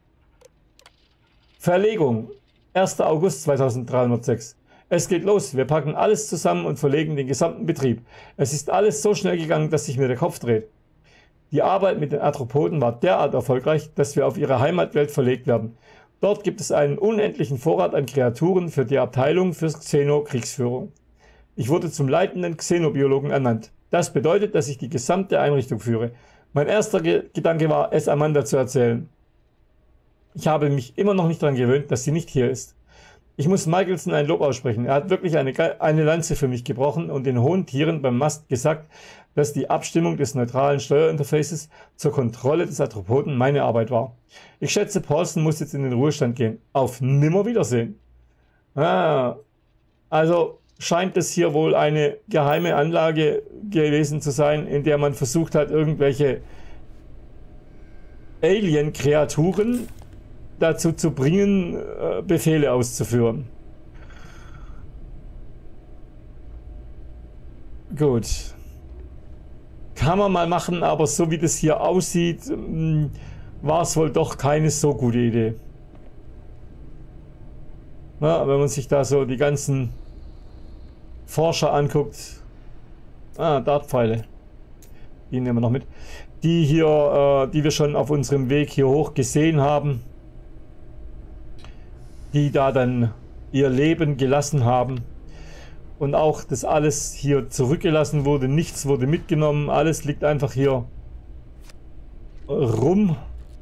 [SPEAKER 1] Verlegung. 1. August 2306. Es geht los, wir packen alles zusammen und verlegen den gesamten Betrieb. Es ist alles so schnell gegangen, dass sich mir der Kopf dreht. Die Arbeit mit den Arthropoden war derart erfolgreich, dass wir auf ihre Heimatwelt verlegt werden. Dort gibt es einen unendlichen Vorrat an Kreaturen für die Abteilung für Xeno-Kriegsführung. Ich wurde zum leitenden Xenobiologen ernannt. Das bedeutet, dass ich die gesamte Einrichtung führe. Mein erster Gedanke war, es Amanda zu erzählen. Ich habe mich immer noch nicht daran gewöhnt, dass sie nicht hier ist. Ich muss Michelson ein Lob aussprechen. Er hat wirklich eine Lanze für mich gebrochen und den hohen Tieren beim Mast gesagt, dass die Abstimmung des neutralen Steuerinterfaces zur Kontrolle des Arthropoden meine Arbeit war. Ich schätze, Paulson muss jetzt in den Ruhestand gehen. Auf Nimmerwiedersehen. Also scheint es hier wohl eine geheime Anlage gewesen zu sein, in der man versucht hat, irgendwelche Alien-Kreaturen dazu zu bringen, Befehle auszuführen. Gut. Kann man mal machen, aber so wie das hier aussieht, war es wohl doch keine so gute Idee. Na, wenn man sich da so die ganzen Forscher anguckt. Dartpfeile. Die nehmen wir noch mit. Die hier, die wir schon auf unserem Weg hier hoch gesehen haben. Die da dann ihr Leben gelassen haben. Und auch, dass alles hier zurückgelassen wurde. Nichts wurde mitgenommen. Alles liegt einfach hier rum.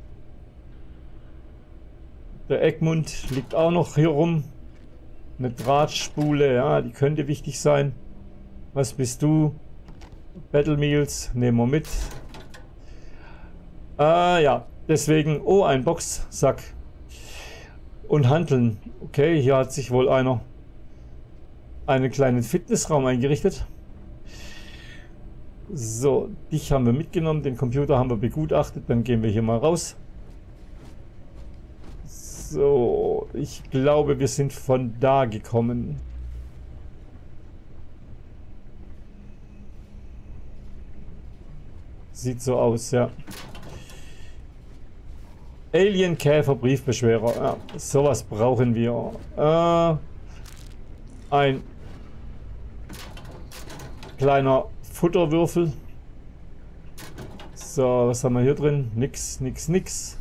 [SPEAKER 1] Der Egmont liegt auch noch hier rum. Eine Drahtspule, ja, die könnte wichtig sein. Was bist du? Battle Meals, nehmen wir mit. Ja, deswegen, oh, ein Boxsack. Und Hanteln. Okay, hier hat sich wohl einer einen kleinen Fitnessraum eingerichtet. So, dich haben wir mitgenommen, den Computer haben wir begutachtet, dann gehen wir hier mal raus. So, ich glaube, wir sind von da gekommen. Sieht so aus, ja. Alien-Käfer Briefbeschwerer. Ja, sowas brauchen wir. Ein kleiner Futterwürfel. So, was haben wir hier drin? Nix, nix, nix.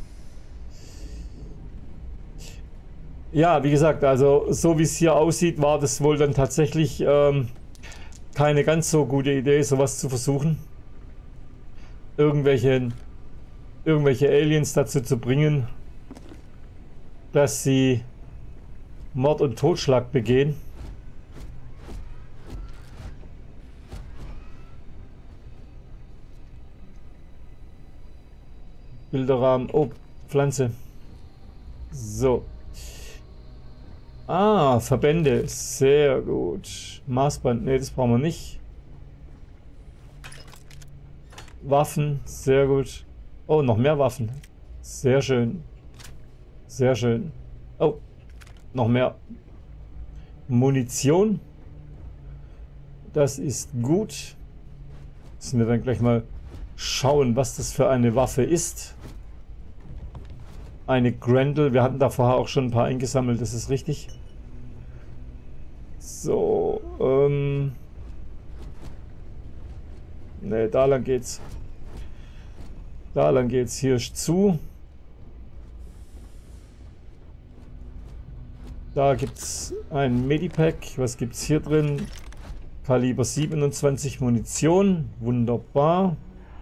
[SPEAKER 1] Ja, wie gesagt, also so wie es hier aussieht, war das wohl dann tatsächlich keine ganz so gute Idee, sowas zu versuchen. Irgendwelche Aliens dazu zu bringen, dass sie Mord und Totschlag begehen. Bilderrahmen, oh, Pflanze. So. Verbände, sehr gut. Maßband, ne, das brauchen wir nicht. Waffen, sehr gut. Oh, noch mehr Waffen. Sehr schön. Sehr schön. Oh, noch mehr Munition. Das ist gut. Müssen wir dann gleich mal schauen, was das für eine Waffe ist. Eine Grendel. Wir hatten da vorher auch schon ein paar eingesammelt, das ist richtig. So, ne, da lang geht's. Da lang geht's. Hier ist zu. Da gibt's ein Medipack. Was gibt's hier drin? Kaliber 27 Munition. Wunderbar.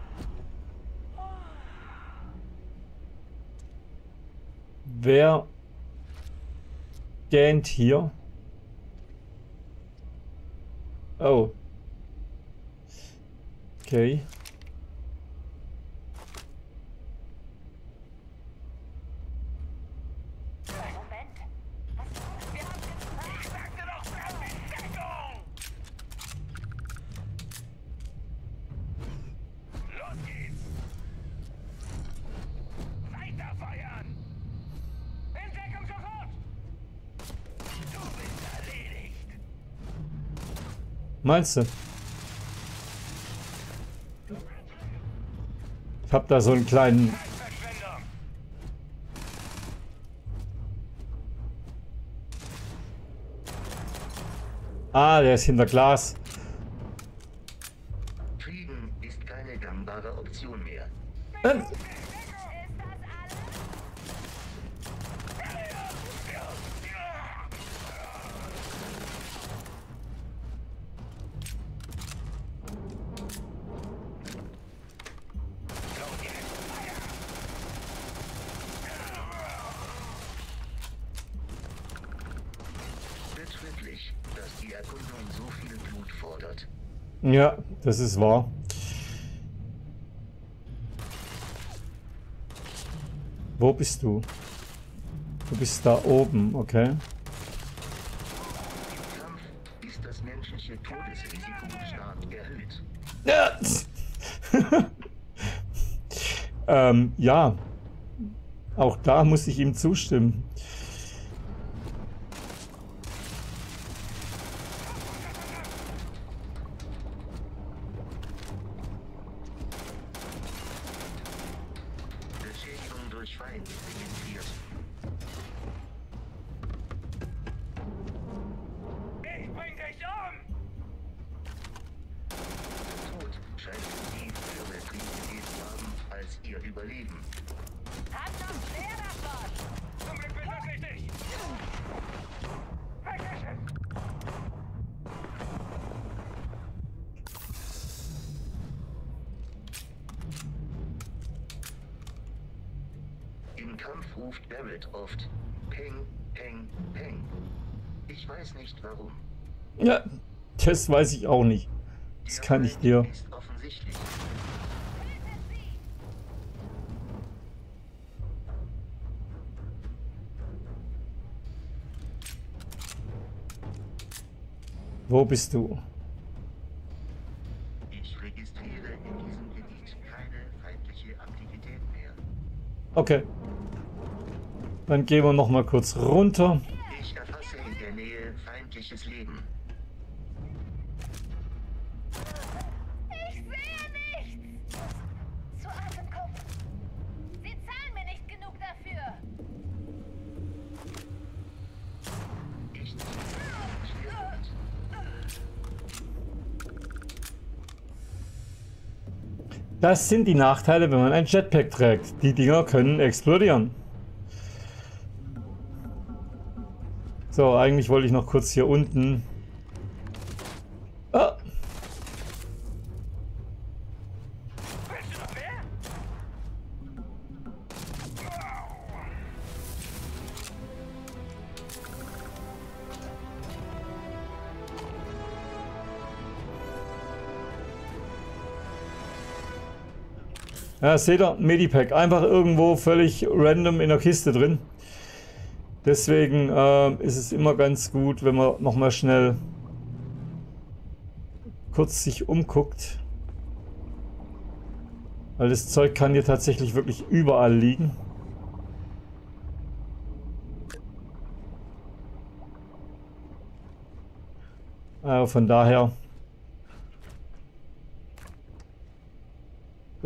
[SPEAKER 1] Wer gähnt hier? Oh. Okay. Meinst du? Ich hab da so einen kleinen... Ah, der ist hinter Glas.
[SPEAKER 2] Fliegen ist keine gangbare Option mehr. Betrifftlich, dass die Erkundung so viel Blut fordert.
[SPEAKER 1] Ja, das ist wahr. Wo bist du? Du bist da oben, okay.
[SPEAKER 2] Im Kampf ist das menschliche Todesrisiko stark erhöht.
[SPEAKER 1] Ja. Ja. Auch da muss ich ihm zustimmen.
[SPEAKER 2] Beschädigung durch Feind registriert.
[SPEAKER 3] Ich bring dich um!
[SPEAKER 2] Tod scheint für sie höhere Priorität zu haben als ihr Überleben.
[SPEAKER 4] Hat noch mehr davon!
[SPEAKER 3] Zum Glück bin das richtig! Weggeschickt!
[SPEAKER 2] Im Kampf ruft Barrett oft Peng, Peng, Peng. Ich weiß nicht warum.
[SPEAKER 1] Ja, das weiß ich auch nicht. Das kann ich dir...
[SPEAKER 2] Ist offensichtlich.
[SPEAKER 1] Wo bist du?
[SPEAKER 2] Ich registriere in diesem Gebiet keine feindliche Aktivität mehr.
[SPEAKER 1] Okay. Dann gehen wir noch mal kurz runter.
[SPEAKER 2] Ich erfasse in der Nähe feindliches Leben.
[SPEAKER 4] Ich sehe nichts! Zur Atemkunft! Sie zahlen mir nicht genug dafür!
[SPEAKER 2] Ich Schwerpunkt.
[SPEAKER 1] Das sind die Nachteile, wenn man ein Jetpack trägt. Die Dinger können explodieren. So, eigentlich wollte ich noch kurz hier unten... Ah.
[SPEAKER 3] Willst du noch mehr?
[SPEAKER 1] Ja, seht ihr, Medipack. Einfach irgendwo völlig random in der Kiste drin. Deswegen ist es immer ganz gut, wenn man nochmal schnell kurz sich umguckt. Weil das Zeug kann hier tatsächlich wirklich überall liegen. Von daher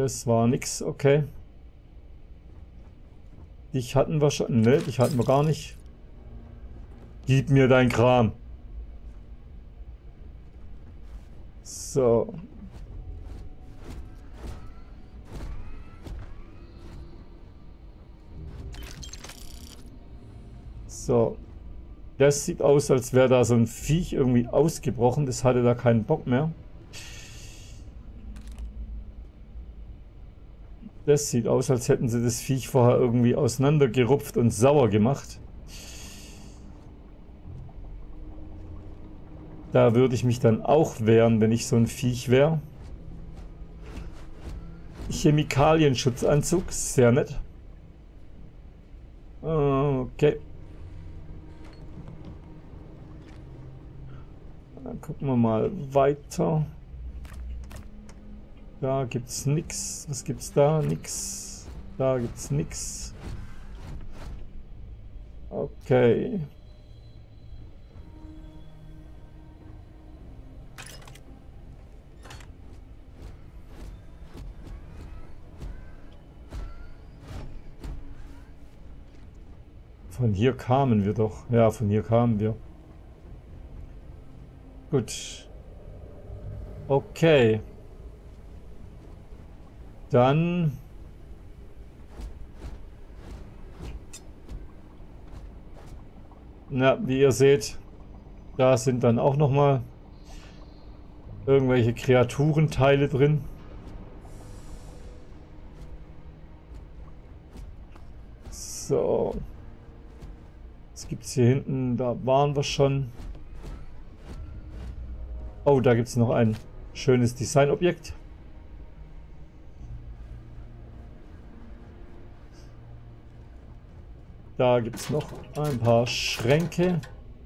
[SPEAKER 1] Das war nix, okay. Dich hatten wir schon. Ne, dich hatten wir gar nicht. Gib mir dein Kram. So. So. Das sieht aus, als wäre da so ein Viech irgendwie ausgebrochen. Das hatte da keinen Bock mehr. Das sieht aus, als hätten sie das Viech vorher irgendwie auseinandergerupft und sauer gemacht. Da würde ich mich dann auch wehren, wenn ich so ein Viech wäre. Chemikalienschutzanzug, sehr nett. Okay. Dann gucken wir mal weiter. Da gibt's nichts. Was gibt's da? Nix. Da gibt's nichts. Okay. Von hier kamen wir doch. Ja, von hier kamen wir. Gut. Okay. Dann na, wie ihr seht, da sind dann auch noch mal irgendwelche Kreaturenteile drin. So. Was gibt es hier hinten? Da waren wir schon. Oh, da gibt es noch ein schönes Designobjekt. Da gibt es noch ein paar Schränke,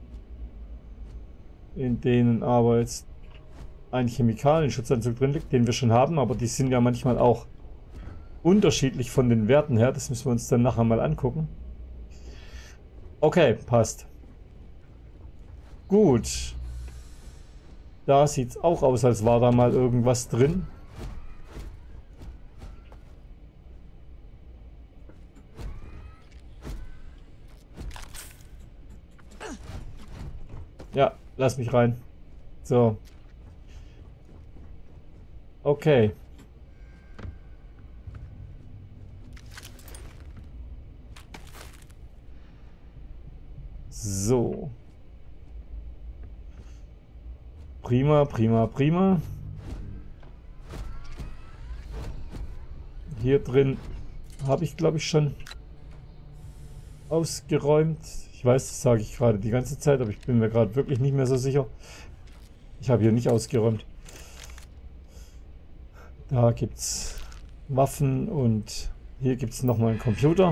[SPEAKER 1] in denen aber jetzt ein Chemikalienschutzanzug drin liegt, den wir schon haben, aber die sind ja manchmal auch unterschiedlich von den Werten her. Das müssen wir uns dann nachher mal angucken. Okay, passt. Gut. Da sieht es auch aus, als war da mal irgendwas drin. Ja, lass mich rein. So. Okay. So. Prima, prima, prima. Hier drin habe ich, glaube ich, schon ausgeräumt. Ich weiß, das sage ich gerade die ganze Zeit, aber ich bin mir gerade wirklich nicht mehr so sicher. Ich habe hier nicht ausgeräumt. Da gibt es Waffen und hier gibt es nochmal einen Computer.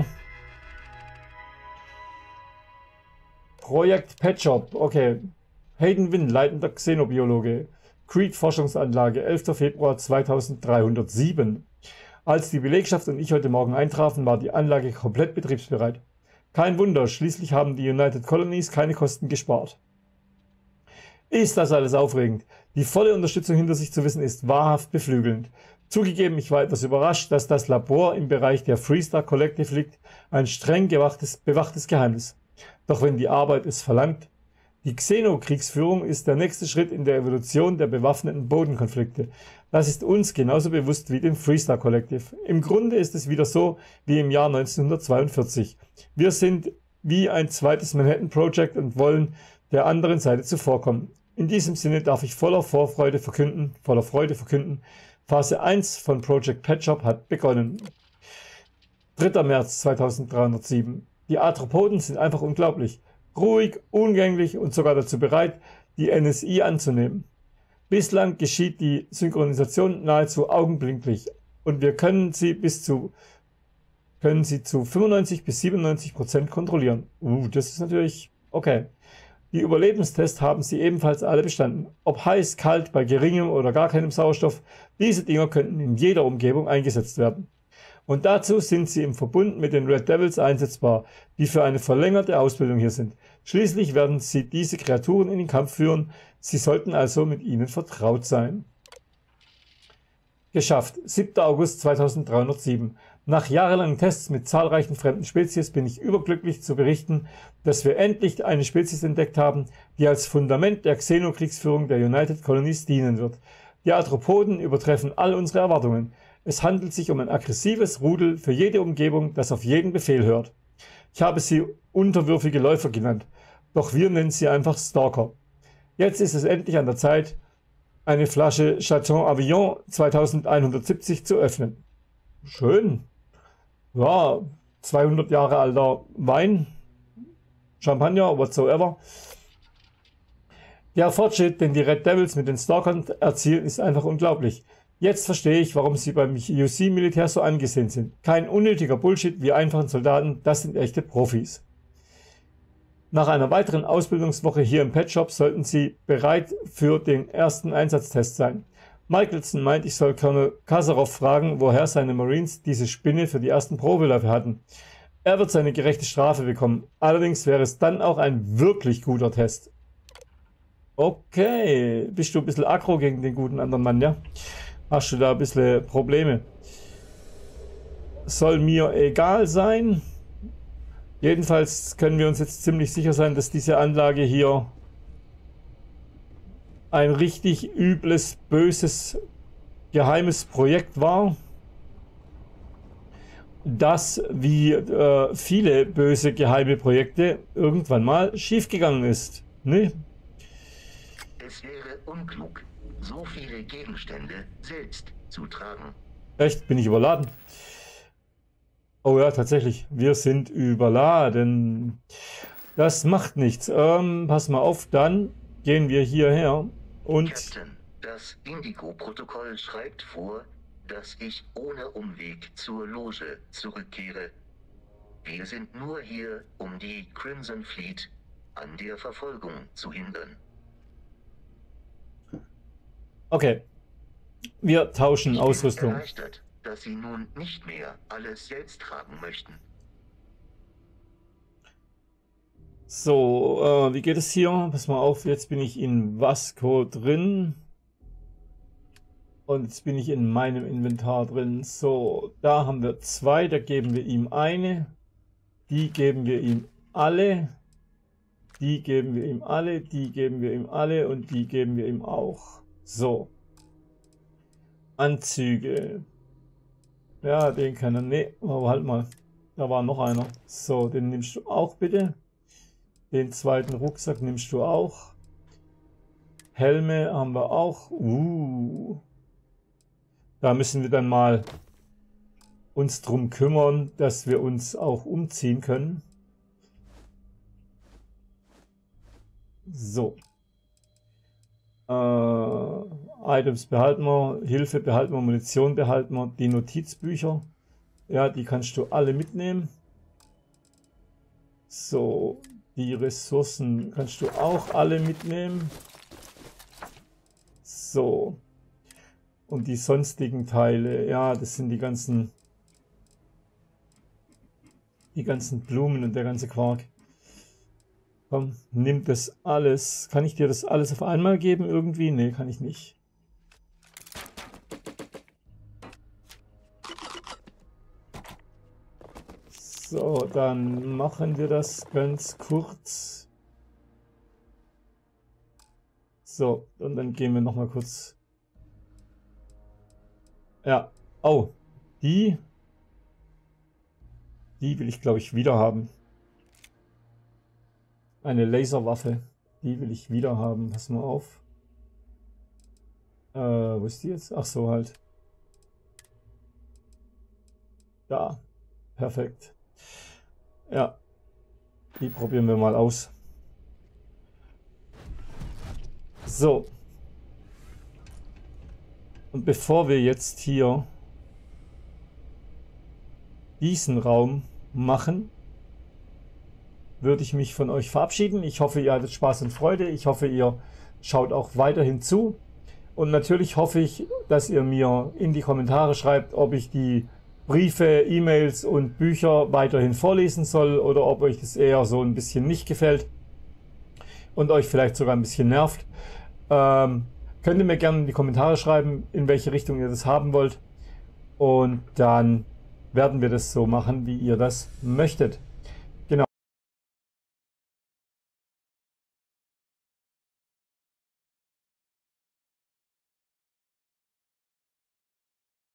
[SPEAKER 1] Projekt Pet Shop, okay. Hayden Wynn, leitender Xenobiologe. Creed Forschungsanlage, 11. Februar 2307. Als die Belegschaft und ich heute Morgen eintrafen, war die Anlage komplett betriebsbereit. Kein Wunder, schließlich haben die United Colonies keine Kosten gespart. Ist das alles aufregend? Die volle Unterstützung hinter sich zu wissen, ist wahrhaft beflügelnd. Zugegeben, ich war etwas überrascht, dass das Labor im Bereich der Freestar Collective liegt, ein streng bewachtes Geheimnis. Doch wenn die Arbeit es verlangt, die Xeno-Kriegsführung ist der nächste Schritt in der Evolution der bewaffneten Bodenkonflikte. Das ist uns genauso bewusst wie dem Freestar Collective. Im Grunde ist es wieder so wie im Jahr 1942. Wir sind wie ein zweites Manhattan Project und wollen der anderen Seite zuvorkommen. In diesem Sinne darf ich voller Freude verkünden, Phase 1 von Project Pet Shop hat begonnen. 3. März 2307. Die Arthropoden sind einfach unglaublich. Ruhig, umgänglich und sogar dazu bereit, die NSI anzunehmen. Bislang geschieht die Synchronisation nahezu augenblicklich und wir können sie zu 95 bis 97% kontrollieren. Das ist natürlich okay. Die Überlebenstests haben sie ebenfalls alle bestanden. Ob heiß, kalt, bei geringem oder gar keinem Sauerstoff, diese Dinger könnten in jeder Umgebung eingesetzt werden. Und dazu sind sie im Verbund mit den Red Devils einsetzbar, die für eine verlängerte Ausbildung hier sind. Schließlich werden sie diese Kreaturen in den Kampf führen. Sie sollten also mit ihnen vertraut sein. Geschafft. 7. August 2307. Nach jahrelangen Tests mit zahlreichen fremden Spezies bin ich überglücklich zu berichten, dass wir endlich eine Spezies entdeckt haben, die als Fundament der Xeno-Kriegsführung der United Colonies dienen wird. Die Arthropoden übertreffen all unsere Erwartungen. Es handelt sich um ein aggressives Rudel für jede Umgebung, das auf jeden Befehl hört. Ich habe sie unterwürfige Läufer genannt, doch wir nennen sie einfach Stalker. Jetzt ist es endlich an der Zeit, eine Flasche Chateau Avignon 2170 zu öffnen. Schön. Ja, 200 Jahre alter Wein, Champagner, whatsoever. Der Fortschritt, den die Red Devils mit den Stalkern erzielen, ist einfach unglaublich. Jetzt verstehe ich, warum sie beim UC-Militär so angesehen sind. Kein unnötiger Bullshit wie einfachen Soldaten, das sind echte Profis. Nach einer weiteren Ausbildungswoche hier im Pet Shop sollten sie bereit für den ersten Einsatztest sein. Michelson meint, ich soll Colonel Kasarov fragen, woher seine Marines diese Spinne für die ersten Probeläufe hatten. Er wird seine gerechte Strafe bekommen. Allerdings wäre es dann auch ein wirklich guter Test. Okay, bist du ein bisschen aggro gegen den guten anderen Mann, ja? Hast du da ein bisschen Probleme? Soll mir egal sein. Jedenfalls können wir uns jetzt ziemlich sicher sein, dass diese Anlage hier ein richtig übles, böses, geheimes Projekt war, das wie viele böse, geheime Projekte irgendwann mal schiefgegangen ist. Ne?
[SPEAKER 2] Es wäre unklug, so viele Gegenstände selbst zu tragen.
[SPEAKER 1] Echt? Bin ich überladen? Oh ja, tatsächlich. Wir sind überladen. Das macht nichts. Pass mal auf, dann gehen wir hierher und...
[SPEAKER 2] Captain, das Indigo-Protokoll schreibt vor, dass ich ohne Umweg zur Loge zurückkehre. Wir sind nur hier, um die Crimson Fleet an der Verfolgung zu hindern.
[SPEAKER 1] Okay. Wir tauschen
[SPEAKER 2] Ich bin
[SPEAKER 1] Ausrüstung.
[SPEAKER 2] erleichtert, dass Sie nun nicht mehr alles selbst tragen möchten.
[SPEAKER 1] So, wie geht es hier? Pass mal auf, jetzt bin ich in Vasco drin. Und jetzt bin ich in meinem Inventar drin. So, da haben wir 2, da geben wir ihm eine. Die geben wir ihm alle. Die geben wir ihm alle, die geben wir ihm alle und die geben wir ihm auch. So. Anzüge. Ja, den kann er. Nee, aber halt mal. Da war noch einer. So, den nimmst du auch bitte. Den zweiten Rucksack nimmst du auch. Helme haben wir auch. Da müssen wir dann mal uns drum kümmern, dass wir uns auch umziehen können. So. Items behalten wir, Hilfe behalten wir, Munition behalten wir, die Notizbücher. Ja, die kannst du alle mitnehmen. So, die Ressourcen kannst du auch alle mitnehmen. So. Und die sonstigen Teile, ja, das sind die ganzen Blumen und der ganze Quark. Komm, nimm das alles. Kann ich dir das alles auf einmal geben irgendwie? Nee, kann ich nicht. So, dann machen wir das ganz kurz. So, und dann gehen wir noch mal kurz. Ja, oh, die will ich, glaube ich, wieder haben. Eine Laserwaffe, die will ich wieder haben. Pass mal auf. Wo ist die jetzt? Ach so, halt. Da, perfekt. Ja, die probieren wir mal aus. So. Und bevor wir jetzt hier diesen Raum machen, würde ich mich von euch verabschieden. Ich hoffe, ihr hattet Spaß und Freude. Ich hoffe, ihr schaut auch weiterhin zu. Und natürlich hoffe ich, dass ihr mir in die Kommentare schreibt, ob ich die Briefe, E-Mails und Bücher weiterhin vorlesen soll oder ob euch das eher so ein bisschen nicht gefällt und euch vielleicht sogar ein bisschen nervt. Kann Könnt ihr mir gerne in die Kommentare schreiben, in welche Richtung ihr das haben wollt. Und dann werden wir das so machen, wie ihr das möchtet.